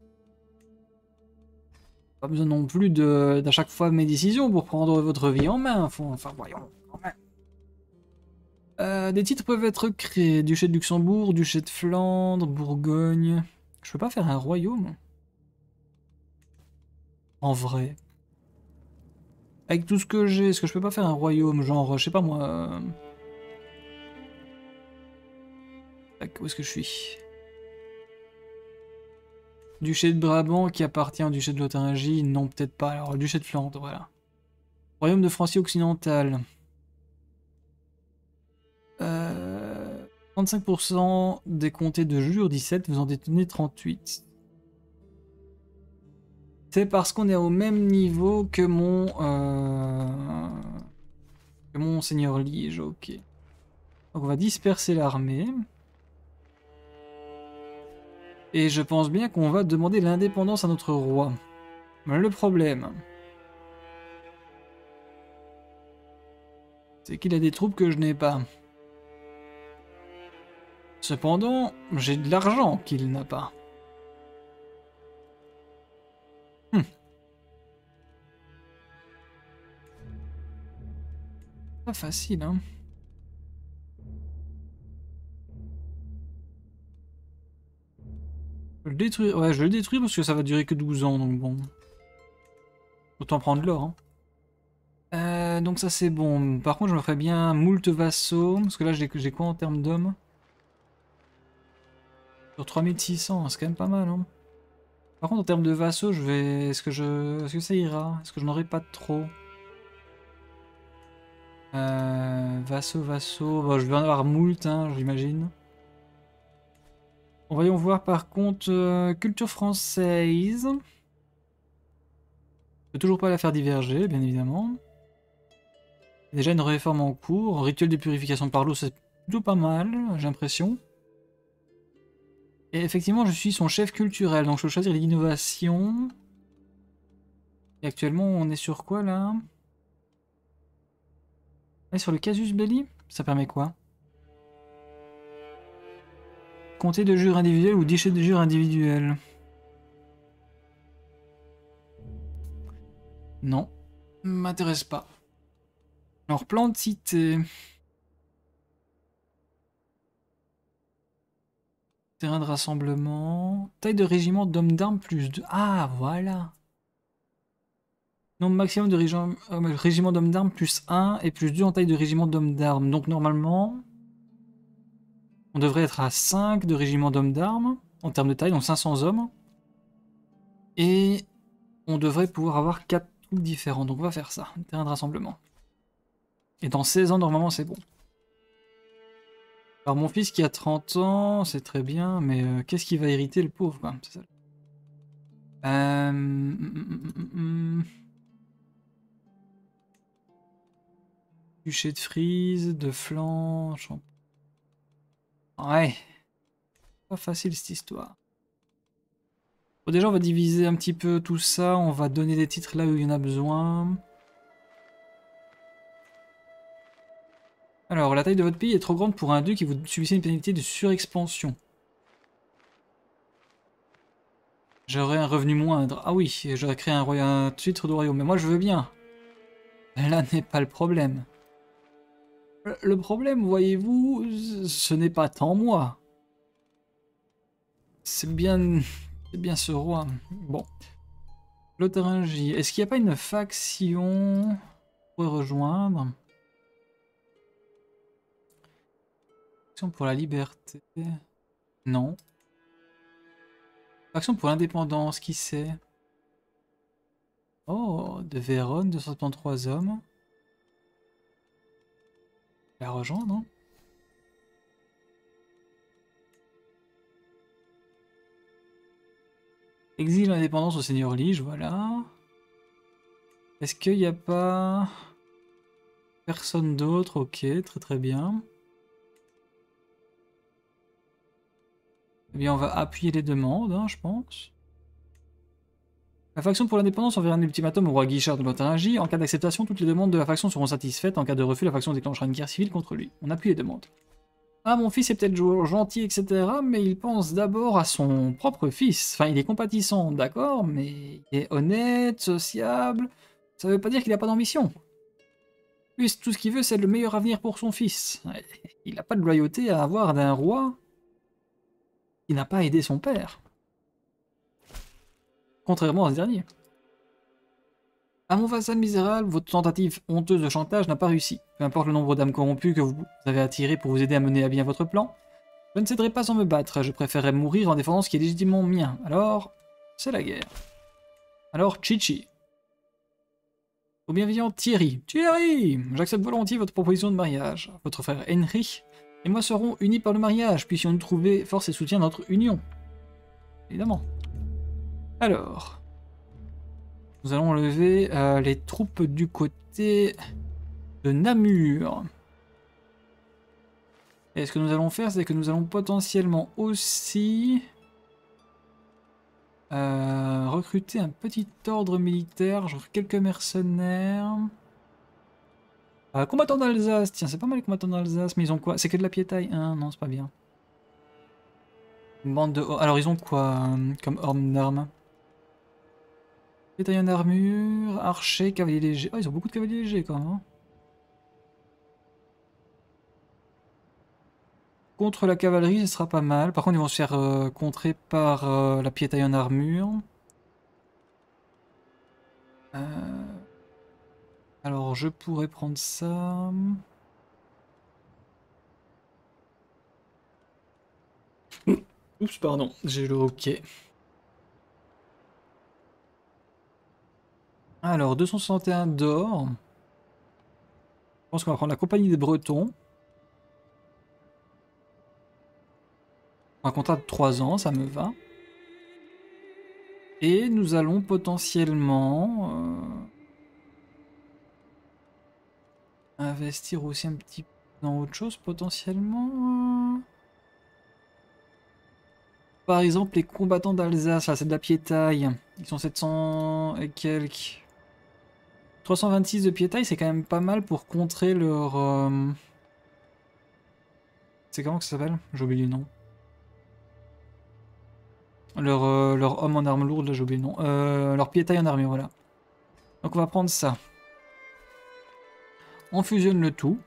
Pas besoin non plus d'à chaque fois mes décisions pour prendre votre vie en main. Enfin, voyons, quand même. Des titres peuvent être créés. Duché de Luxembourg, Duché de Flandre, Bourgogne... Je peux pas faire un royaume? En vrai. Avec tout ce que j'ai, est-ce que je peux pas faire un royaume, genre, je sais pas moi... Où est-ce que je suis? Duché de Brabant qui appartient au duché de Lotharingie? Non, peut-être pas. Alors, le duché de Flandre, voilà. Royaume de Francie occidentale. 35% des comtés de Jure, 17, vous en détenez 38. C'est parce qu'on est au même niveau que mon seigneur Liège, ok. Donc on va disperser l'armée. Et je pense bien qu'on va demander l'indépendance à notre roi. Mais le problème, c'est qu'il a des troupes que je n'ai pas. Cependant, j'ai de l'argent qu'il n'a pas. Pas facile, hein. Je vais le détruire. Ouais, je vais le détruire parce que ça va durer que 12 ans, donc bon. Autant prendre l'or, hein. Donc ça c'est bon. Par contre, je me ferais bien moult vassaux. Parce que là, j'ai quoi en termes d'hommes? Sur 3600, c'est quand même pas mal, hein. Par contre, en termes de vassaux, je vais... Est-ce que ça ira? Est-ce que je n'aurai pas trop? Vassaux... Bon, je vais en avoir moult, hein, j'imagine. Voyons voir par contre... culture française... peut toujours pas la faire diverger, bien évidemment. Déjà une réforme en cours. Rituel de purification par l'eau, c'est plutôt pas mal, j'ai l'impression. Et effectivement, je suis son chef culturel, donc je peux choisir l'innovation. Et actuellement, on est sur quoi, là? On est sur le casus belli? Ça permet quoi? Comté de jure individuel ou déchet de jure individuel? Non, m'intéresse pas. Alors, plan de cité. Terrain de rassemblement. Taille de régiment d'hommes d'armes plus 2. Ah, voilà. Nombre maximum de régiment d'hommes d'armes plus 1 et plus 2 en taille de régiment d'hommes d'armes. Donc, normalement, on devrait être à 5 de régiment d'hommes d'armes en termes de taille, donc 500 hommes. Et on devrait pouvoir avoir 4 troupes différents. Donc, on va faire ça. Terrain de rassemblement. Et dans 16 ans, normalement, c'est bon. Alors mon fils qui a 30 ans, c'est très bien, mais qu'est-ce qui va hériter le pauvre, quoi? C'est ça. Duché de Frise, de flanc... Ouais. Pas facile cette histoire. Bon, déjà on va diviser un petit peu tout ça, on va donner des titres là où il y en a besoin. Alors, la taille de votre pays est trop grande pour un duc et vous subissez une pénalité de surexpansion. J'aurais un revenu moindre. Ah oui, j'aurais créé un titre de royaume. Mais moi, je veux bien. Là n'est pas le problème. Le problème, voyez-vous, ce n'est pas tant moi. C'est bien ce roi. Bon. Lotharingie. Est-ce qu'il n'y a pas une faction pour rejoindre? Faction pour la liberté. Non. Faction pour l'indépendance, qui c'est? Oh, de Vérone, 273 hommes. La rejoindre, non? Exile l'indépendance au Seigneur Lige, voilà. Est-ce qu'il n'y a pas... Personne d'autre? Ok, très très bien. Eh bien, on va appuyer les demandes, hein, je pense. La faction pour l'indépendance enverra un ultimatum au roi Guichard de Lotharingie. En cas d'acceptation, toutes les demandes de la faction seront satisfaites. En cas de refus, la faction déclenchera une guerre civile contre lui. On appuie les demandes. Ah, mon fils est peut-être gentil, etc., mais il pense d'abord à son propre fils. Enfin, il est compatissant, d'accord, mais il est honnête, sociable. Ça veut pas dire qu'il n'a pas d'ambition. Lui, tout ce qu'il veut, c'est le meilleur avenir pour son fils. Il n'a pas de loyauté à avoir d'un roi qui n'a pas aidé son père. Contrairement à ce dernier. À mon vassal misérable, votre tentative honteuse de chantage n'a pas réussi. Peu importe le nombre d'âmes corrompues que vous avez attirées pour vous aider à mener à bien votre plan, je ne céderai pas sans me battre. Je préférerais mourir en défendant ce qui est légitimement mien. Alors, c'est la guerre. Alors, Chichi. Au bienveillant Thierry. Thierry! J'accepte volontiers votre proposition de mariage. Votre frère Henry et moi serons unis par le mariage. Puissions-nous trouver force et soutien dans notre union. Évidemment. Alors... Nous allons lever les troupes du côté de Namur. Et ce que nous allons faire, c'est que nous allons potentiellement aussi recruter un petit ordre militaire, genre quelques mercenaires. Combattants d'Alsace, tiens, c'est pas mal les combattants d'Alsace, mais ils ont quoi? C'est que de la piétaille, hein? Non, c'est pas bien. Une bande de... Alors ils ont quoi comme armes d'armes? Bataillon d'armure, archer, cavalier léger. Oh, ils ont beaucoup de cavaliers légers quand même. Hein. Contre la cavalerie, ce sera pas mal. Par contre, ils vont se faire contrer par la piétaille en armure. Alors, je pourrais prendre ça. Oups, pardon, j'ai le hockey. Alors, 261 d'or. Je pense qu'on va prendre la compagnie des Bretons. Un contrat de 3 ans, ça me va. Et nous allons potentiellement investir aussi un petit peu dans autre chose potentiellement. Par exemple, les combattants d'Alsace, là c'est de la piétaille. Ils sont 700 et quelques. 326 de piétaille, c'est quand même pas mal pour contrer leur... C'est comment que ça s'appelle? J'ai oublié le nom. Leur homme en arme lourde, là j'ai oublié le nom. Leur piétaille en armure, voilà. Donc on va prendre ça. On fusionne le tout.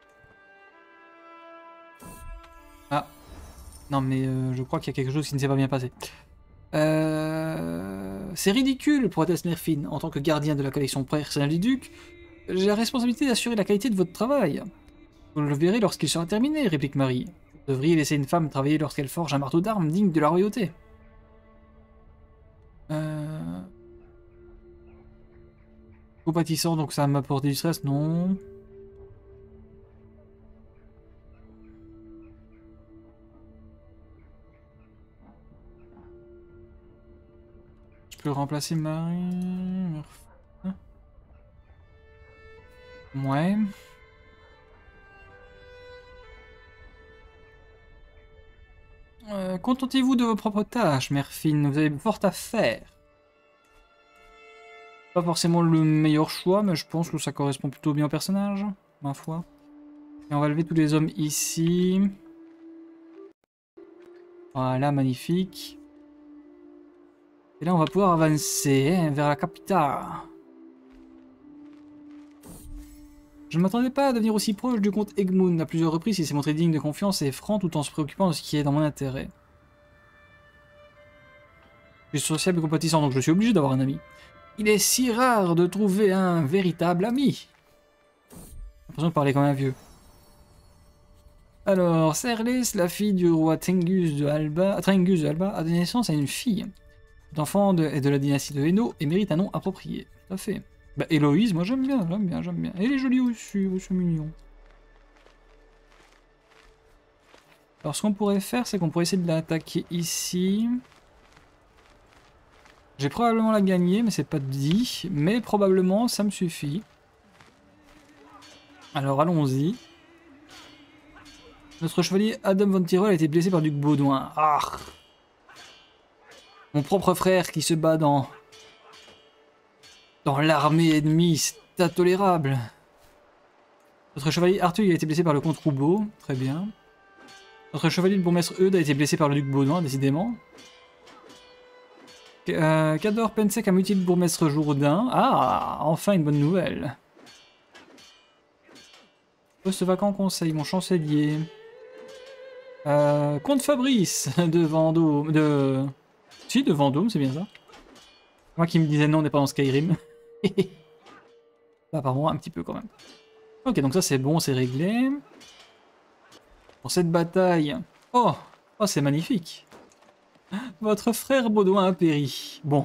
Ah. Non mais je crois qu'il y a quelque chose qui ne s'est pas bien passé. C'est ridicule, proteste Nerfine. En tant que gardien de la collection personnelle du duc, j'ai la responsabilité d'assurer la qualité de votre travail. Vous le verrez lorsqu'il sera terminé, réplique Marie. Vous devriez laisser une femme travailler lorsqu'elle forge un marteau d'armes digne de la royauté. Compatissant, donc ça m'a apporté du stress, non. Je peux remplacer Marie... Ouais. Contentez-vous de vos propres tâches, mère fine, vous avez fort à faire. Pas forcément le meilleur choix, mais je pense que ça correspond plutôt bien au personnage, ma foi. Et on va lever tous les hommes ici. Voilà, magnifique. Et là, on va pouvoir avancer vers la capitale. Je ne m'attendais pas à devenir aussi proche du comte Egmund. À plusieurs reprises, il s'est montré digne de confiance et franc tout en se préoccupant de ce qui est dans mon intérêt. Je suis sociable et compatissant, donc je suis obligé d'avoir un ami. Il est si rare de trouver un véritable ami. J'ai l'impression de parler comme un vieux. Alors, Serlès, la fille du roi Tengus de Alba, a donné naissance à une fille. Cet enfant est de la dynastie de Hainaut et mérite un nom approprié. Tout à fait. Bah, Héloïse, moi j'aime bien, j'aime bien, j'aime bien. Elle est jolie aussi, c'est mignon. Alors, ce qu'on pourrait faire, c'est qu'on pourrait essayer de l'attaquer ici. J'ai probablement la gagner, mais c'est pas dit. Mais probablement, ça me suffit. Alors, allons-y. Notre chevalier Adam von Tyrol a été blessé par Duc Baudouin. Ah! Mon propre frère qui se bat dans l'armée ennemie, c'est intolérable. Notre chevalier Arthur a été blessé par le comte Roubaud. Très bien. Notre chevalier le bourgmestre Eudes a été blessé par le duc Baudouin, décidément. Cador Pensec a mutilé le bourgmestre Jourdain. Ah, enfin une bonne nouvelle. Poste vacant conseil, mon chancelier. Comte Fabrice de Vendôme. Si, de Vendôme, c'est bien ça. Moi qui me disais non, on n'est pas dans Skyrim. Bah, apparemment, un petit peu quand même. Ok, donc ça c'est bon, c'est réglé. Pour cette bataille... Oh, oh c'est magnifique. Votre frère Baudouin a péri. Bon.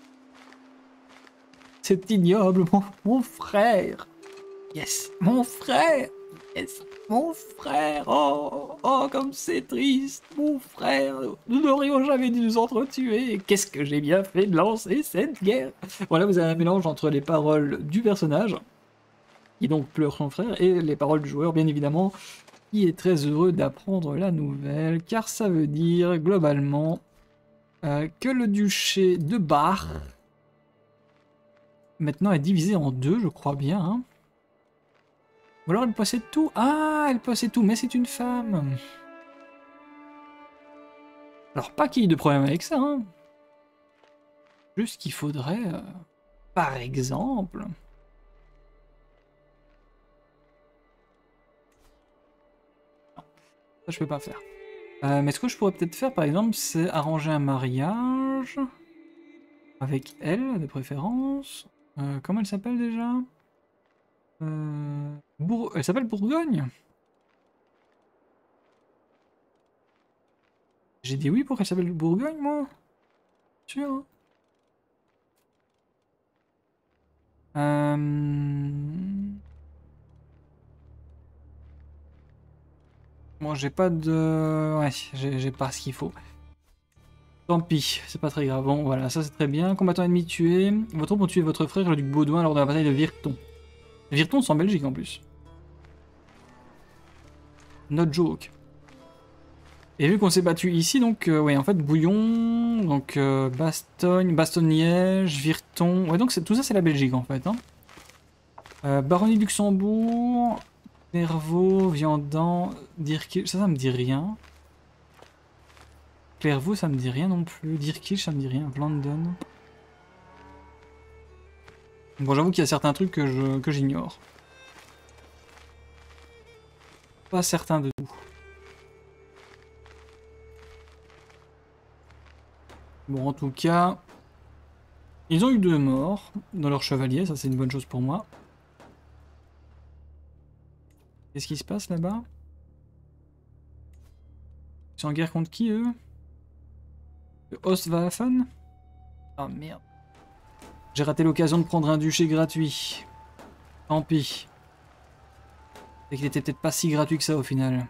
C'est ignoble, mon frère. Yes, mon frère. Yes, mon frère. Oh, oh, comme c'est triste, mon frère. Nous n'aurions jamais dû nous entretuer. Qu'est-ce que j'ai bien fait de lancer cette guerre. Voilà, vous avez un mélange entre les paroles du personnage, qui donc pleure son frère, et les paroles du joueur, bien évidemment, qui est très heureux d'apprendre la nouvelle, car ça veut dire, globalement, que le duché de Bar maintenant est divisé en deux, je crois bien. Hein. Ou alors elle possède tout. Ah, elle possède tout, mais c'est une femme. Alors pas qu'il y ait de problème avec ça. Hein. Juste qu'il faudrait, par exemple... Non, ça je peux pas faire. Mais ce que je pourrais peut-être faire, par exemple, c'est arranger un mariage avec elle, de préférence. Comment elle s'appelle déjà? Elle s'appelle Bourgogne. J'ai dit oui pour qu'elle s'appelle Bourgogne, moi. Sûr. Hein. Bon, j'ai pas de... Ouais, j'ai pas ce qu'il faut. Tant pis, c'est pas très grave. Bon, voilà, ça c'est très bien. Combattant ennemi tué. Vos troupes ont tué votre frère, le duc Baudouin, lors de la bataille de Virton. Virton, c'est en Belgique en plus. Not joke. Et vu qu'on s'est battu ici, donc, ouais, en fait, Bouillon, donc, Bastogne, Bastogne-Liège, Virton. Ouais, donc tout ça, c'est la Belgique en fait. Hein. Baronnie de Luxembourg, Clairvaux, Viandan, Dirkirch, ça me dit rien. Clairvaux, ça me dit rien non plus. Dirkirch, ça me dit rien. Vlandon. Bon, j'avoue qu'il y a certains trucs que j'ignore. Pas certain de tout. Bon, en tout cas, ils ont eu 2 morts dans leur chevalier, ça c'est une bonne chose pour moi. Qu'est-ce qui se passe là-bas? Ils sont en guerre contre qui, eux? Le Ostwaffen? Ah merde. J'ai raté l'occasion de prendre un duché gratuit. Tant pis. Et qu'il était peut-être pas si gratuit que ça au final.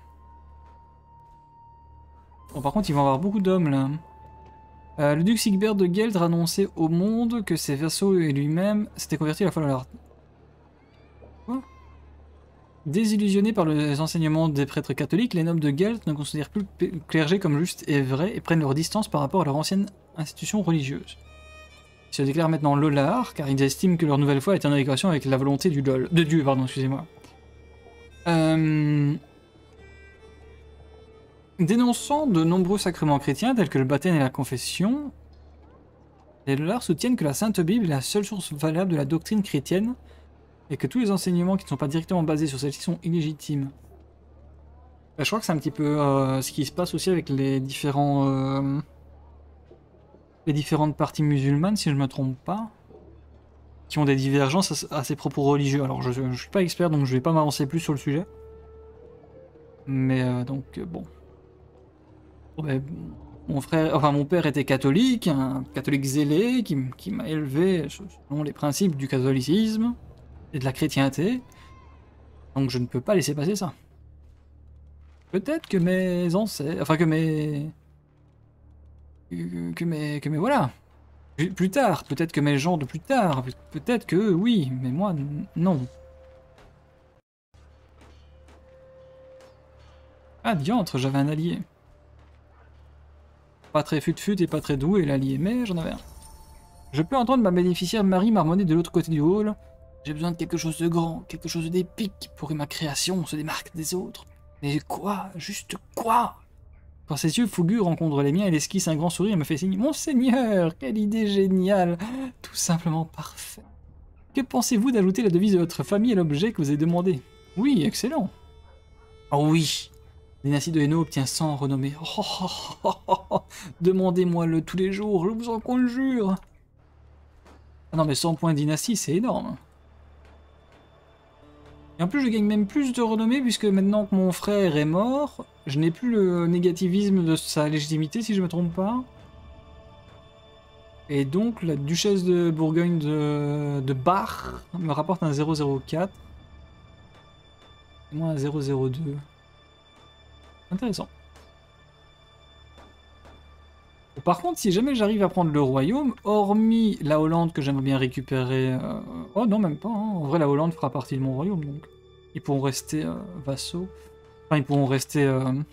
Bon, par contre, ils vont avoir beaucoup d'hommes là. Le duc Sigbert de Gueldre a annoncé au monde que ses vassaux et lui-même s'étaient convertis à la foi de leur... Quoi? Désillusionnés par les enseignements des prêtres catholiques, les nobles de Gueldre ne considèrent plus le clergé comme juste et vrai et prennent leur distance par rapport à leur ancienne institution religieuse. Ils se déclarent maintenant lollards car ils estiment que leur nouvelle foi est en adéquation avec la volonté de Dieu, pardon, excusez-moi. Dénonçant de nombreux sacrements chrétiens tels que le baptême et la confession, les lollards soutiennent que la Sainte Bible est la seule source valable de la doctrine chrétienne et que tous les enseignements qui ne sont pas directement basés sur celle-ci sont illégitimes. Je crois que c'est un petit peu ce qui se passe aussi avec les différentes parties musulmanes, si je ne me trompe pas, qui ont des divergences à ces propos religieux. Alors je ne suis pas expert, donc je ne vais pas m'avancer plus sur le sujet. Mais donc bon. Ouais, mon père était catholique, un catholique zélé qui m'a élevé selon les principes du catholicisme et de la chrétienté. Donc je ne peux pas laisser passer ça. Peut-être que mes ancêtres, enfin que mes voilà. Plus tard, peut-être que mes gens de plus tard, peut-être que oui, mais moi non. Ah diantre, j'avais un allié. Pas très fut-fut et pas très doué l'allié, mais j'en avais un. Je peux entendre ma bénéficiaire Marie marmonner de l'autre côté du hall. J'ai besoin de quelque chose de grand, quelque chose d'épique pour que ma création se démarque des autres. Mais quoi? Juste quoi? Quand ses yeux fougueux rencontrent les miens, elle esquisse un grand sourire et me fait signe. Monseigneur, quelle idée géniale! Tout simplement parfait. Que pensez-vous d'ajouter la devise de votre famille à l'objet que vous avez demandé? Oui, excellent. Oh oui! Dynastie de Hainaut obtient 100 renommées. Demandez-moi-le tous les jours, je vous en conjure. Ah non mais 100 points de dynastie, c'est énorme. Et en plus je gagne même plus de renommée puisque maintenant que mon frère est mort, je n'ai plus le négativisme de sa légitimité si je me trompe pas. Et donc la duchesse de Bourgogne de Bar me rapporte un 004. Et moi un 002. Intéressant. Par contre, si jamais j'arrive à prendre le royaume, hormis la Hollande que j'aimerais bien récupérer... Oh non, même pas. Hein. En vrai, la Hollande fera partie de mon royaume, donc. Ils pourront rester vassaux. Enfin, ils pourront rester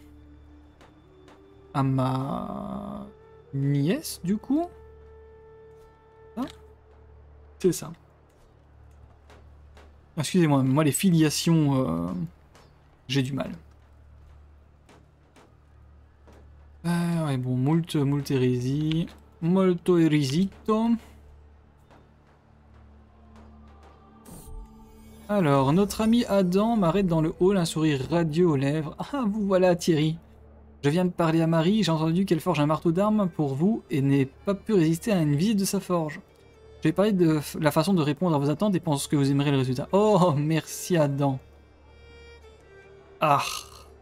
à ma nièce, du coup. Hein, c'est ça. Excusez-moi, moi, les filiations, j'ai du mal. Ouais, bon, moult hérésie. Molto hérisito. Alors, notre ami Adam m'arrête dans le hall, un sourire radieux aux lèvres. Ah, vous voilà, Thierry. Je viens de parler à Marie, j'ai entendu qu'elle forge un marteau d'armes pour vous et n'ai pas pu résister à une visite de sa forge. Je vais parler de la façon de répondre à vos attentes et pense que vous aimerez le résultat. Oh, merci Adam. Ah.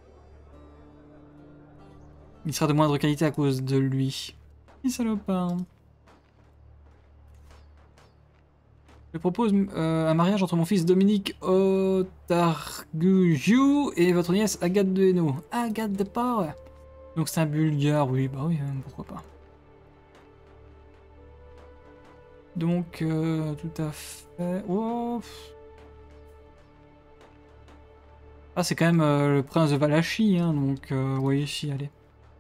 Il sera de moindre qualité à cause de lui. Il salopard. Je propose un mariage entre mon fils Dominique Otargugiu et votre nièce Agathe de Hainaut. Agathe de Power. Donc c'est un bulgare, oui, bah oui, pourquoi pas. donc tout à fait... Oh. Ah, c'est quand même le prince de Valachie, hein, donc oui, ici, allez.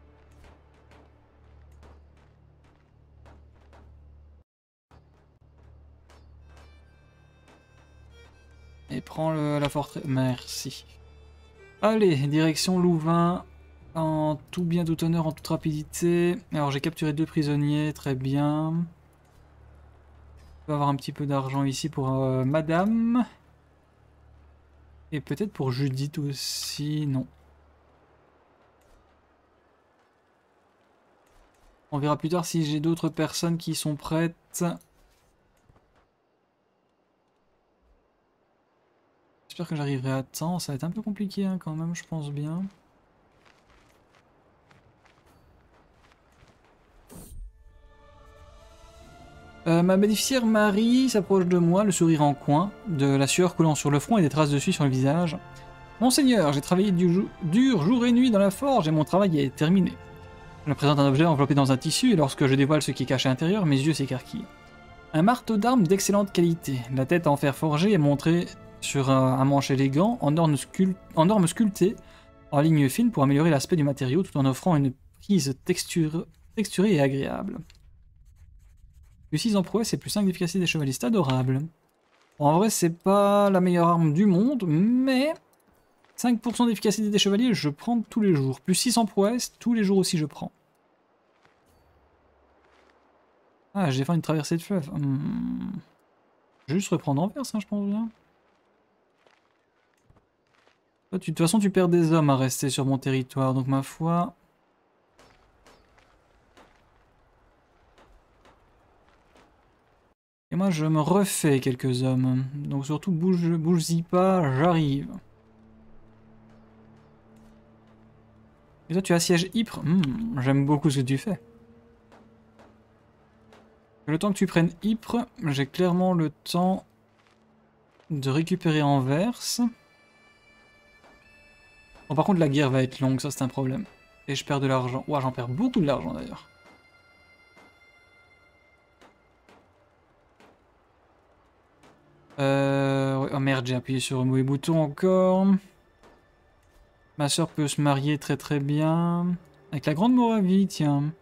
Et prends la forteresse. Merci. Allez, direction Louvain. En tout bien, tout honneur, en toute rapidité. Alors j'ai capturé 2 prisonniers, très bien. On peut avoir un petit peu d'argent ici pour madame. Et peut-être pour Judith aussi, non. On verra plus tard si j'ai d'autres personnes qui sont prêtes. J'espère que j'arriverai à temps, ça va être un peu compliqué hein, quand même, je pense bien. Ma bénéficiaire Marie s'approche de moi, le sourire en coin, de la sueur coulant sur le front et des traces de suie sur le visage. Monseigneur, j'ai travaillé dur jour et nuit dans la forge et mon travail est terminé. Je me présente un objet enveloppé dans un tissu et lorsque je dévoile ce qui est caché à l'intérieur, mes yeux s'écarquillent. Un marteau d'armes d'excellente qualité. La tête en fer forgé est montrée sur un manche élégant en orme sculpté en ligne fine pour améliorer l'aspect du matériau tout en offrant une prise texturée et agréable. Plus 6 en prouesse et plus 5 d'efficacité des chevaliers, c'est adorable. Bon, en vrai, c'est pas la meilleure arme du monde, mais 5% d'efficacité des chevaliers, je prends tous les jours. Plus 6 en prouesse, tous les jours aussi je prends. Ah, je défends une traversée de fleuve. Je vais juste reprendre Anvers, hein, je pense bien. De toute façon, tu perds des hommes à rester sur mon territoire, donc ma foi... Et moi, je me refais quelques hommes. Donc surtout, bouge-y pas, j'arrive. Et toi, tu assièges Ypres. J'aime beaucoup ce que tu fais. Le temps que tu prennes Ypres, j'ai clairement le temps de récupérer Anvers. Bon, par contre, la guerre va être longue, ça c'est un problème. Et je perds de l'argent. Ouah, j'en perds beaucoup de l'argent d'ailleurs. Ouais. Oh merde, j'ai appuyé sur le mauvais bouton encore. Ma soeur peut se marier très très bien. Avec la Grande Moravie, tiens.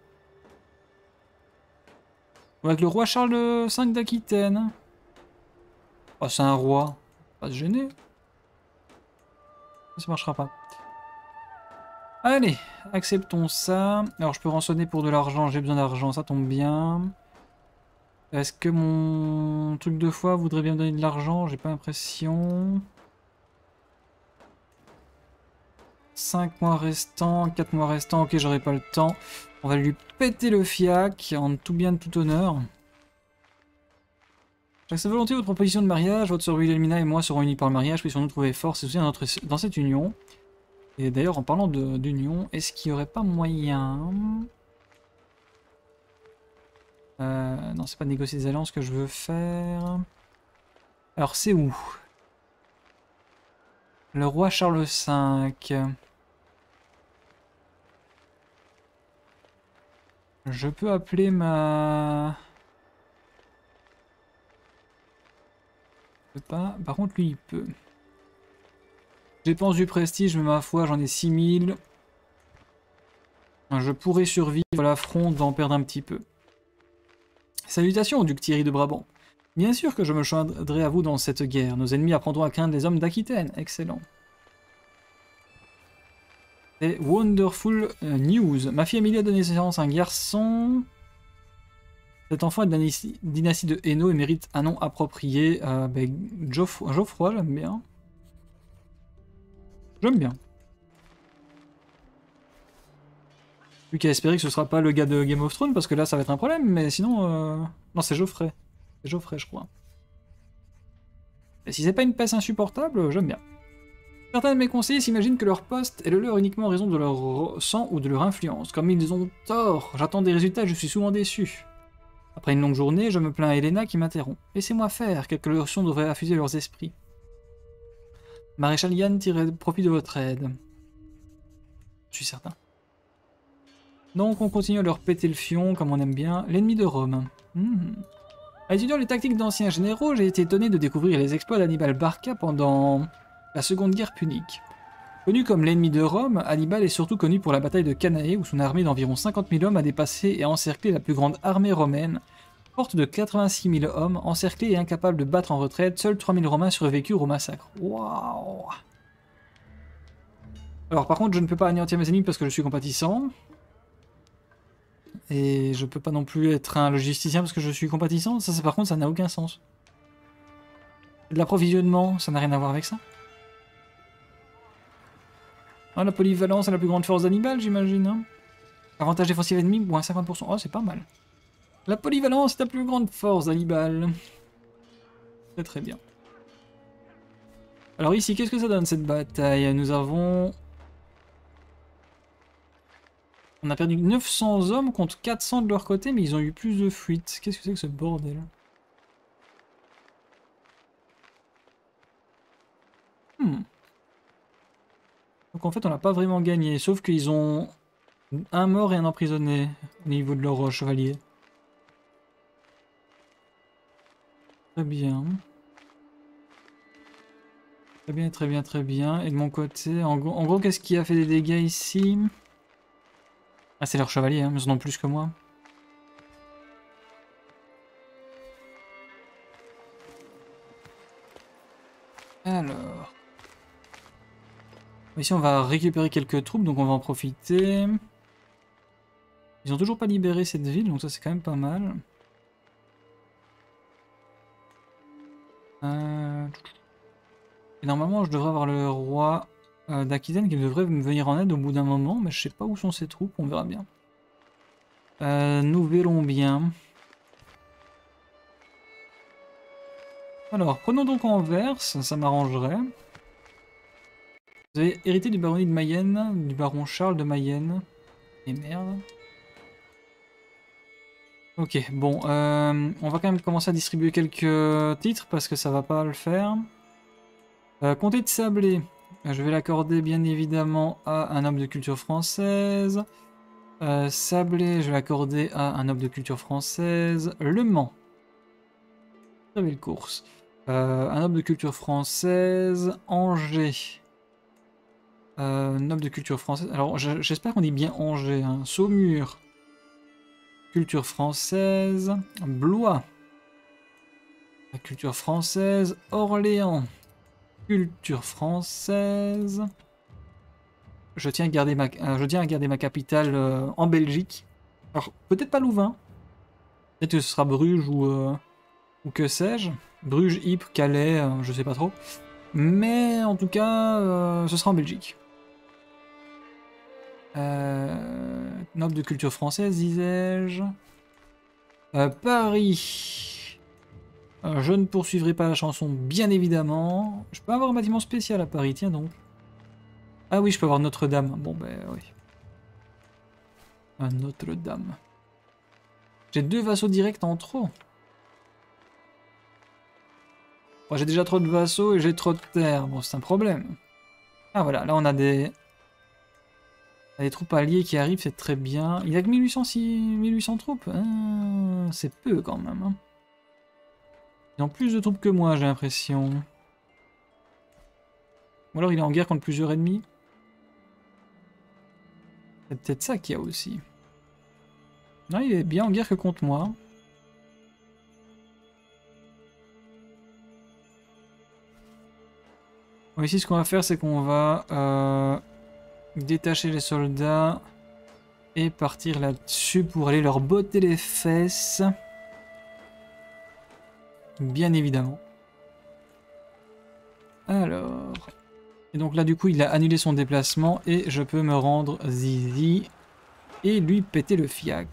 Ou avec le roi Charles V d'Aquitaine. Oh, c'est un roi. Pas se gêner. Ça marchera pas. Allez, acceptons ça. Alors je peux rançonner pour de l'argent, j'ai besoin d'argent, ça tombe bien. Est-ce que mon truc de foi voudrait bien me donner de l'argent? J'ai pas l'impression. 5 mois restants, 4 mois restants, ok j'aurai pas le temps. On va lui péter le fiac en tout bien de tout honneur. J'accepte volontiers votre proposition de mariage, votre sœur Wilhelmina et moi serons unis par le mariage, puissions-nous trouver force et soutien dans cette union. Et d'ailleurs en parlant d'union, est-ce qu'il n'y aurait pas moyen... non, c'est pas négocier des alliances que je veux faire. Alors, c'est où? Le roi Charles V. Je peux appeler ma... Je peux pas. Par contre, lui, il peut. Je dépense du prestige, mais ma foi, j'en ai 6000. Je pourrais survivre à l'affront d'en perdre un petit peu. Salutations, duc Thierry de Brabant. Bien sûr que je me joindrai à vous dans cette guerre. Nos ennemis apprendront à craindre les hommes d'Aquitaine. Excellent. Et wonderful news. Ma fille Emilie a donné naissance à un garçon. Cet enfant est de la dynastie de Hainaut et mérite un nom approprié. Geoffroy, j'aime bien. J'aime bien. Plus qu'à espérer que ce sera pas le gars de Game of Thrones, parce que là ça va être un problème, mais sinon... Non, c'est Geoffrey. C'est Geoffrey, je crois. Et si c'est pas une peste insupportable, j'aime bien. Certains de mes conseillers s'imaginent que leur poste est le leur uniquement en raison de leur sang ou de leur influence. Comme ils ont tort, j'attends des résultats et je suis souvent déçu. Après une longue journée, je me plains à Helena qui m'interrompt. Laissez-moi faire, quelques leçons devraient affuser leurs esprits. Maréchal Yann tirait profit de votre aide. Je suis certain. Donc on continue à leur péter le fion comme on aime bien. L'ennemi de Rome. En étudiant les tactiques d'anciens généraux, j'ai été étonné de découvrir les exploits d'Hannibal Barca pendant la Seconde Guerre punique. Connu comme l'ennemi de Rome, Hannibal est surtout connu pour la bataille de Cannae où son armée d'environ 50 000 hommes a dépassé et encerclé la plus grande armée romaine. Forte de 86 000 hommes, encerclés et incapables de battre en retraite, seuls 3 000 Romains survécurent au massacre. Waouh! Alors par contre, je ne peux pas anéantir mes ennemis parce que je suis compatissant. Et je peux pas non plus être un logisticien parce que je suis compatissant. Ça, par contre, ça n'a aucun sens. De l'approvisionnement, ça n'a rien à voir avec ça. Ah, la polyvalence est la plus grande force d'Hannibal, j'imagine. Hein. Avantage défensif ennemi, moins 50%. Oh, c'est pas mal. La polyvalence est la plus grande force d'Hannibal. C'est très bien. Alors ici, qu'est-ce que ça donne cette bataille? Nous avons... On a perdu 900 hommes contre 400 de leur côté, mais ils ont eu plus de fuites. Qu'est-ce que c'est que ce bordel? Donc en fait, on n'a pas vraiment gagné, sauf qu'ils ont un mort et un emprisonné au niveau de leur chevalier. Très bien. Très bien, très bien, très bien. Et de mon côté, en gros qu'est-ce qui a fait des dégâts ici? Ah, c'est leur chevalier, hein, mais ils en ont plus que moi. Alors... Ici, on va récupérer quelques troupes, donc on va en profiter. Ils ont toujours pas libéré cette ville, donc ça c'est quand même pas mal. Et normalement, je devrais avoir le roi d'Aquitaine qui devrait me venir en aide au bout d'un moment, mais je sais pas où sont ses troupes, on verra bien. Nous verrons bien. Alors, prenons donc Anvers, ça m'arrangerait. Vous avez hérité du baronnie de Mayenne, du baron Charles de Mayenne. Et merde. Ok, bon, on va quand même commencer à distribuer quelques titres parce que ça va pas le faire. Comté de Sablé, je vais l'accorder bien évidemment à un homme de culture française. Sablé, je vais l'accorder à un homme de culture française. Le Mans. Très belle course. Un homme de culture française. Angers. Noble de culture française. Alors j'espère qu'on dit bien Angers. Hein. Saumur. Culture française. Blois. La culture française. Orléans. Culture française. Je tiens à garder ma capitale en Belgique. Alors peut-être pas Louvain. Peut-être que ce sera Bruges ou que sais-je. Bruges, Ypres, Calais, je sais pas trop. Mais en tout cas, ce sera en Belgique. Noble de culture française, disais-je. Paris. Je ne poursuivrai pas la chanson, bien évidemment. Je peux avoir un bâtiment spécial à Paris, tiens donc. Ah oui, je peux avoir Notre-Dame. Bon, ben oui. Un Notre-Dame. J'ai 2 vassaux directs en trop. Bon, j'ai déjà trop de vassaux et j'ai trop de terres. Bon, c'est un problème. Ah voilà, là on a des troupes alliées qui arrivent, c'est très bien. Il y a que 1800 troupes. Ah, c'est peu quand même. Hein. Ils ont plus de troupes que moi, j'ai l'impression. Ou alors il est en guerre contre plusieurs ennemis. C'est peut-être ça qu'il y a aussi. Non, il est bien en guerre que contre moi. Bon, ici, ce qu'on va faire, c'est qu'on va détacher les soldats et partir là-dessus pour aller leur botter les fesses. Bien évidemment. Alors... Et donc là, du coup, il a annulé son déplacement et je peux me rendre zizi et lui péter le fiac.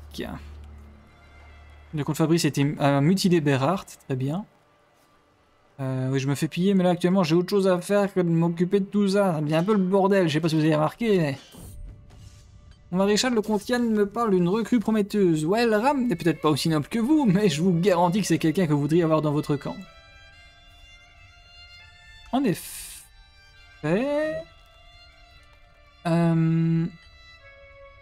Le comte Fabrice était mutilé Bérard, très bien. Oui, je me fais piller, mais là, actuellement, j'ai autre chose à faire que de m'occuper de tout ça. Ça devient un peu le bordel, je sais pas si vous avez remarqué, mais... Mon maréchal le comte Yann me parle d'une recrue prometteuse. Ouais, le Ram n'est peut-être pas aussi noble que vous, mais je vous garantis que c'est quelqu'un que vous voudriez avoir dans votre camp. En effet...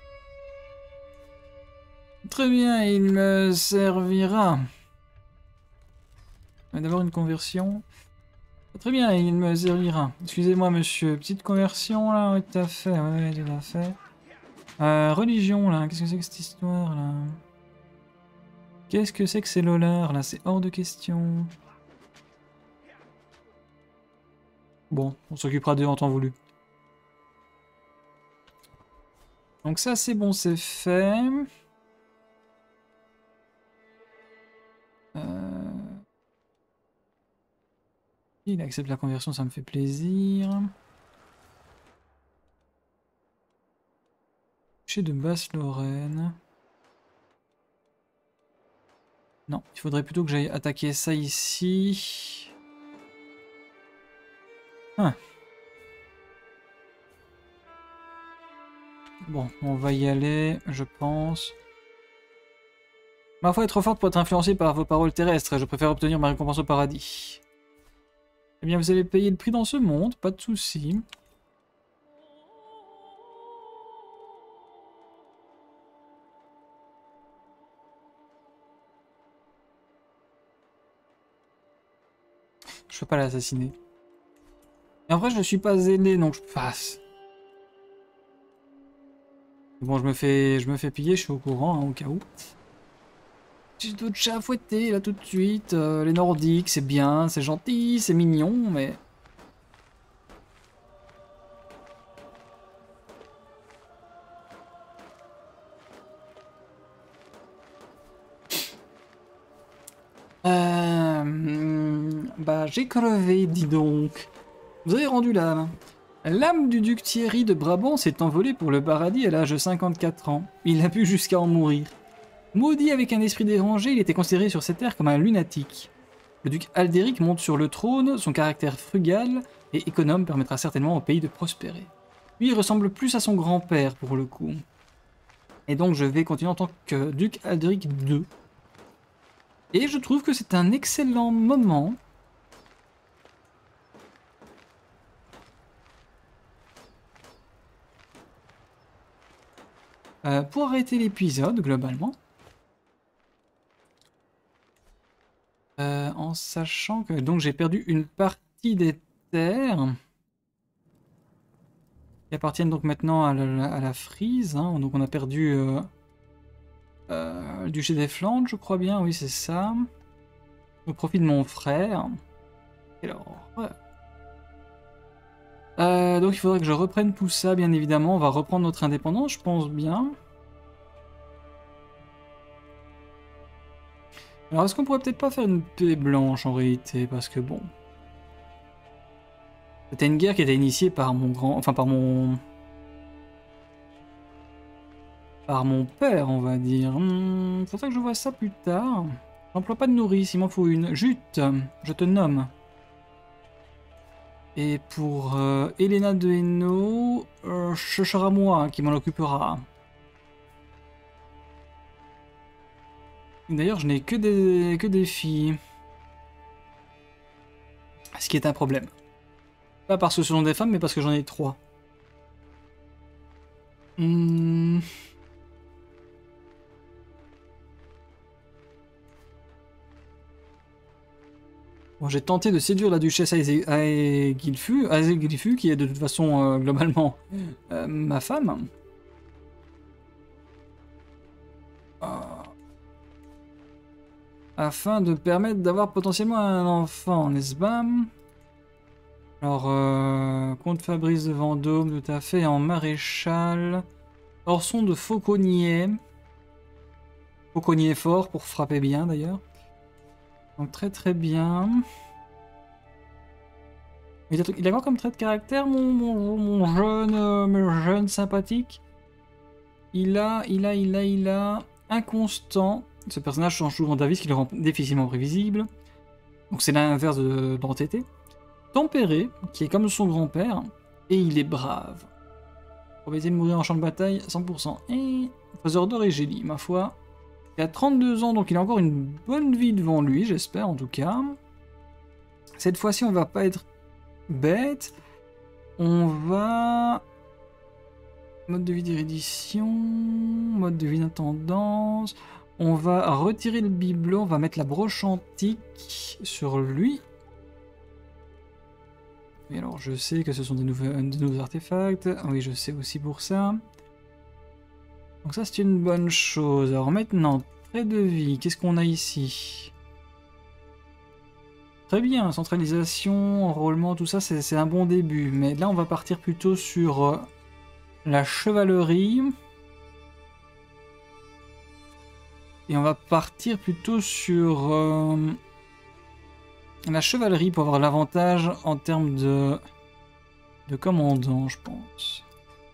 Très bien, il me servira. D'abord une conversion. Très bien, il me servira. Excusez-moi, monsieur. Petite conversion, là, oui, tout à fait. Oui, tout à fait. Religion, là. Qu'est-ce que c'est que cette histoire, là? Qu'est-ce que c'est que ces lollards, là? C'est hors de question. Bon, on s'occupera d'eux en temps voulu. Donc ça, c'est bon, c'est fait. Il accepte la conversion, ça me fait plaisir. Duché de Basse-Lorraine. Non, il faudrait plutôt que j'aille attaquer ça ici. Ah. Bon, on va y aller, je pense. Ma foi est trop forte pour être influencée par vos paroles terrestres. Je préfère obtenir ma récompense au paradis. Eh bien, vous allez payer le prix dans ce monde, pas de soucis. Je peux pas l'assassiner. Et en vrai, je ne suis pas zélé, donc je passe. Bon, je me fais piller, je suis au courant, hein, au cas où. J'ai d'autres chats à fouetter, là, tout de suite. Les Nordiques, c'est bien, c'est gentil, c'est mignon, mais... Bah, j'ai crevé, dis donc. Vous avez rendu l'âme. L'âme du duc Thierry de Brabant s'est envolée pour le paradis à l'âge de 54 ans. Il a pu jusqu'à en mourir. Maudit avec un esprit dérangé, il était considéré sur cette terre comme un lunatique. Le duc Aldéric monte sur le trône, son caractère frugal et économe permettra certainement au pays de prospérer. Lui, il ressemble plus à son grand-père pour le coup. Et donc je vais continuer en tant que duc Aldéric II. Et je trouve que c'est un excellent moment pour arrêter l'épisode, globalement. En sachant que donc j'ai perdu une partie des terres qui appartiennent donc maintenant à la Frise. Hein. Donc on a perdu le duché des Flandres, je crois bien, oui c'est ça. Au profit de mon frère. Et alors, donc il faudrait que je reprenne tout ça, bien évidemment. On va reprendre notre indépendance, je pense bien. Alors est-ce qu'on pourrait peut-être pas faire une paix blanche en réalité, parce que bon... C'était une guerre qui était initiée par mon grand... Enfin par mon père, on va dire. Faudrait que je vois ça plus tard. J'emploie pas de nourrice, il m'en faut une. Jute, je te nomme. Et pour Elena de Hainaut, ce sera moi qui m'en occupera. D'ailleurs, je n'ai que des filles. Ce qui est un problème. Pas parce que ce sont des femmes, mais parce que j'en ai 3. Bon, j'ai tenté de séduire la duchesse Aegilfu, qui est de toute façon globalement ma femme. Afin de permettre d'avoir potentiellement un enfant, n'est-ce pas? Alors, comte Fabrice de Vendôme, tout à fait, en maréchal. Orson de Fauconnier. Fauconnier fort pour frapper bien d'ailleurs. Donc très très bien. Il a quoi comme trait de caractère, mon jeune sympathique? Il a inconstant. Ce personnage change souvent d'avis, ce qui le rend difficilement prévisible. Donc c'est l'inverse d'entêté. Tempéré, qui est comme son grand-père, et il est brave. Probabilité de mourir en champ de bataille, 100%. Et trésor d'or et génie, ma foi. Il a 32 ans, donc il a encore une bonne vie devant lui, j'espère en tout cas. Cette fois-ci, on va pas être bête. On va... Mode de vie d'érudition, mode de vie d'intendance. On va retirer le bibelot, on va mettre la broche antique sur lui. Et alors je sais que ce sont des nouveaux artefacts. Oui, je sais aussi pour ça. Donc ça c'est une bonne chose. Alors maintenant, trait de vie, qu'est-ce qu'on a ici? Très bien, centralisation, enrôlement, tout ça c'est un bon début. Mais là on va partir plutôt sur la chevalerie. Et on va partir plutôt sur la chevalerie pour avoir l'avantage en termes de commandant, je pense.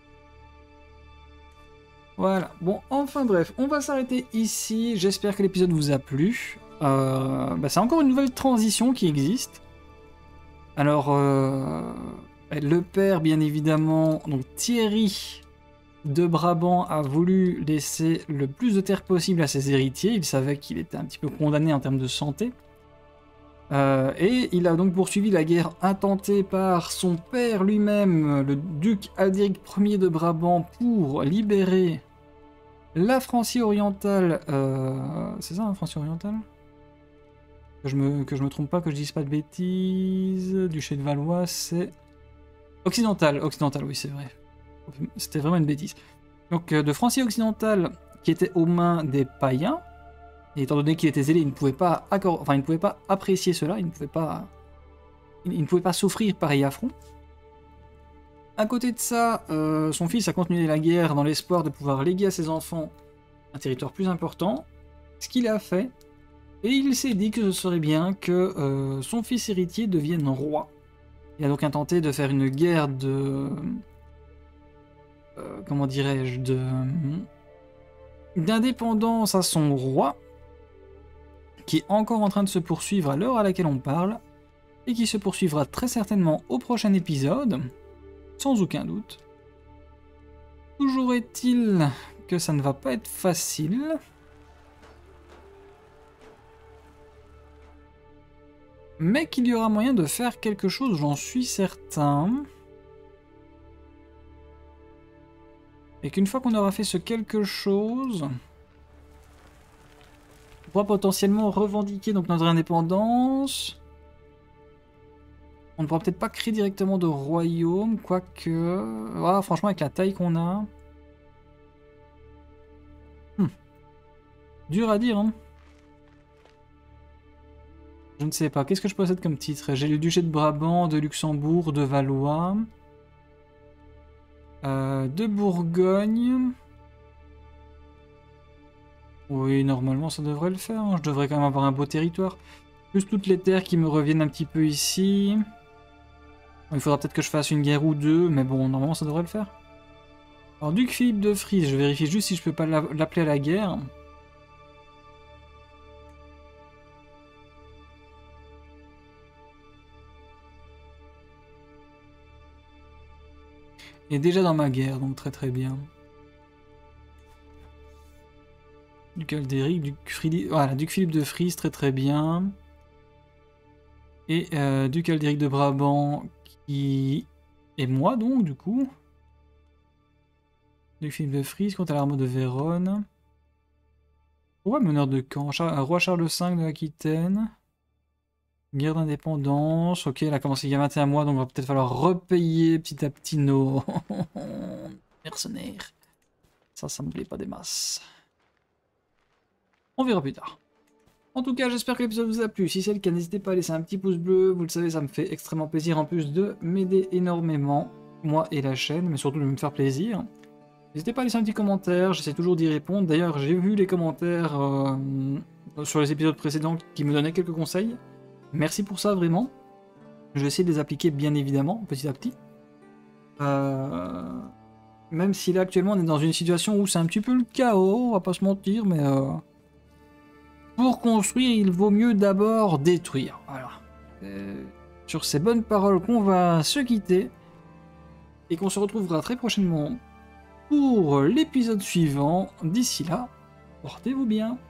Voilà, bon, enfin bref, on va s'arrêter ici. J'espère que l'épisode vous a plu. C'est encore une nouvelle transition qui existe. Alors, le père, bien évidemment, donc Thierry de Brabant a voulu laisser le plus de terre possible à ses héritiers. Il savait qu'il était un petit peu condamné en termes de santé. Et il a donc poursuivi la guerre intentée par son père lui-même, le duc Aldéric Ier de Brabant, pour libérer la Francie orientale. C'est ça, hein, Francie orientale? Que je me trompe pas, que je dise pas de bêtises. Duché de Valois, c'est occidentale. Occidentale, oui, c'est vrai. C'était vraiment une bêtise. Donc de Francie occidentale qui était aux mains des païens. Et étant donné qu'il était zélé, il ne pouvait pas apprécier cela, il ne pouvait pas souffrir pareil affront. À côté de ça, son fils a continué la guerre dans l'espoir de pouvoir léguer à ses enfants un territoire plus important, ce qu'il a fait, et il s'est dit que ce serait bien que son fils héritier devienne roi. Il a donc intenté de faire une guerre de... comment dirais-je, d'indépendance à son roi, qui est encore en train de se poursuivre à l'heure à laquelle on parle, et qui se poursuivra très certainement au prochain épisode, sans aucun doute. Toujours est-il que ça ne va pas être facile. Mais qu'il y aura moyen de faire quelque chose, j'en suis certain. Et qu'une fois qu'on aura fait ce quelque chose... on pourra potentiellement revendiquer donc notre indépendance. On ne pourra peut-être pas créer directement de royaume, quoique... ah, franchement, avec la taille qu'on a... dur à dire, hein. Je ne sais pas. Qu'est-ce que je possède comme titre? J'ai le duché de Brabant, de Luxembourg, de Valois... de Bourgogne... Oui, normalement ça devrait le faire, hein. Je devrais quand même avoir un beau territoire. Plus toutes les terres qui me reviennent un petit peu ici. Bon, il faudra peut-être que je fasse une guerre ou deux, mais bon, normalement ça devrait le faire. Alors, duc Philippe de Frise, je vérifie juste si je peux pas l'appeler à la guerre. Il est déjà dans ma guerre, donc très très bien. Duc Aldéric, voilà, duc Philippe de Frise, très très bien. Et duc Aldéric de Brabant, qui est moi donc, du coup. Duc Philippe de Frise contre l'armée de Vérone. Roi meneur de camp, roi Charles V de l'Aquitaine. Guerre d'indépendance, ok, elle a commencé il y a 21 mois, donc il va peut-être falloir repayer petit à petit nos mercenaires. Ça me plaît pas des masses. On verra plus tard. En tout cas, j'espère que l'épisode vous a plu. Si c'est le cas, n'hésitez pas à laisser un petit pouce bleu. Vous le savez, ça me fait extrêmement plaisir en plus de m'aider énormément, moi et la chaîne, mais surtout de me faire plaisir. N'hésitez pas à laisser un petit commentaire, j'essaie toujours d'y répondre. D'ailleurs, j'ai vu les commentaires sur les épisodes précédents qui me donnaient quelques conseils. Merci pour ça, vraiment. Je vais essayer de les appliquer, bien évidemment, petit à petit. Même si là, actuellement, on est dans une situation où c'est un petit peu le chaos, on va pas se mentir, mais... pour construire, il vaut mieux d'abord détruire. Voilà. Sur ces bonnes paroles qu'on va se quitter, et qu'on se retrouvera très prochainement pour l'épisode suivant. D'ici là, portez-vous bien.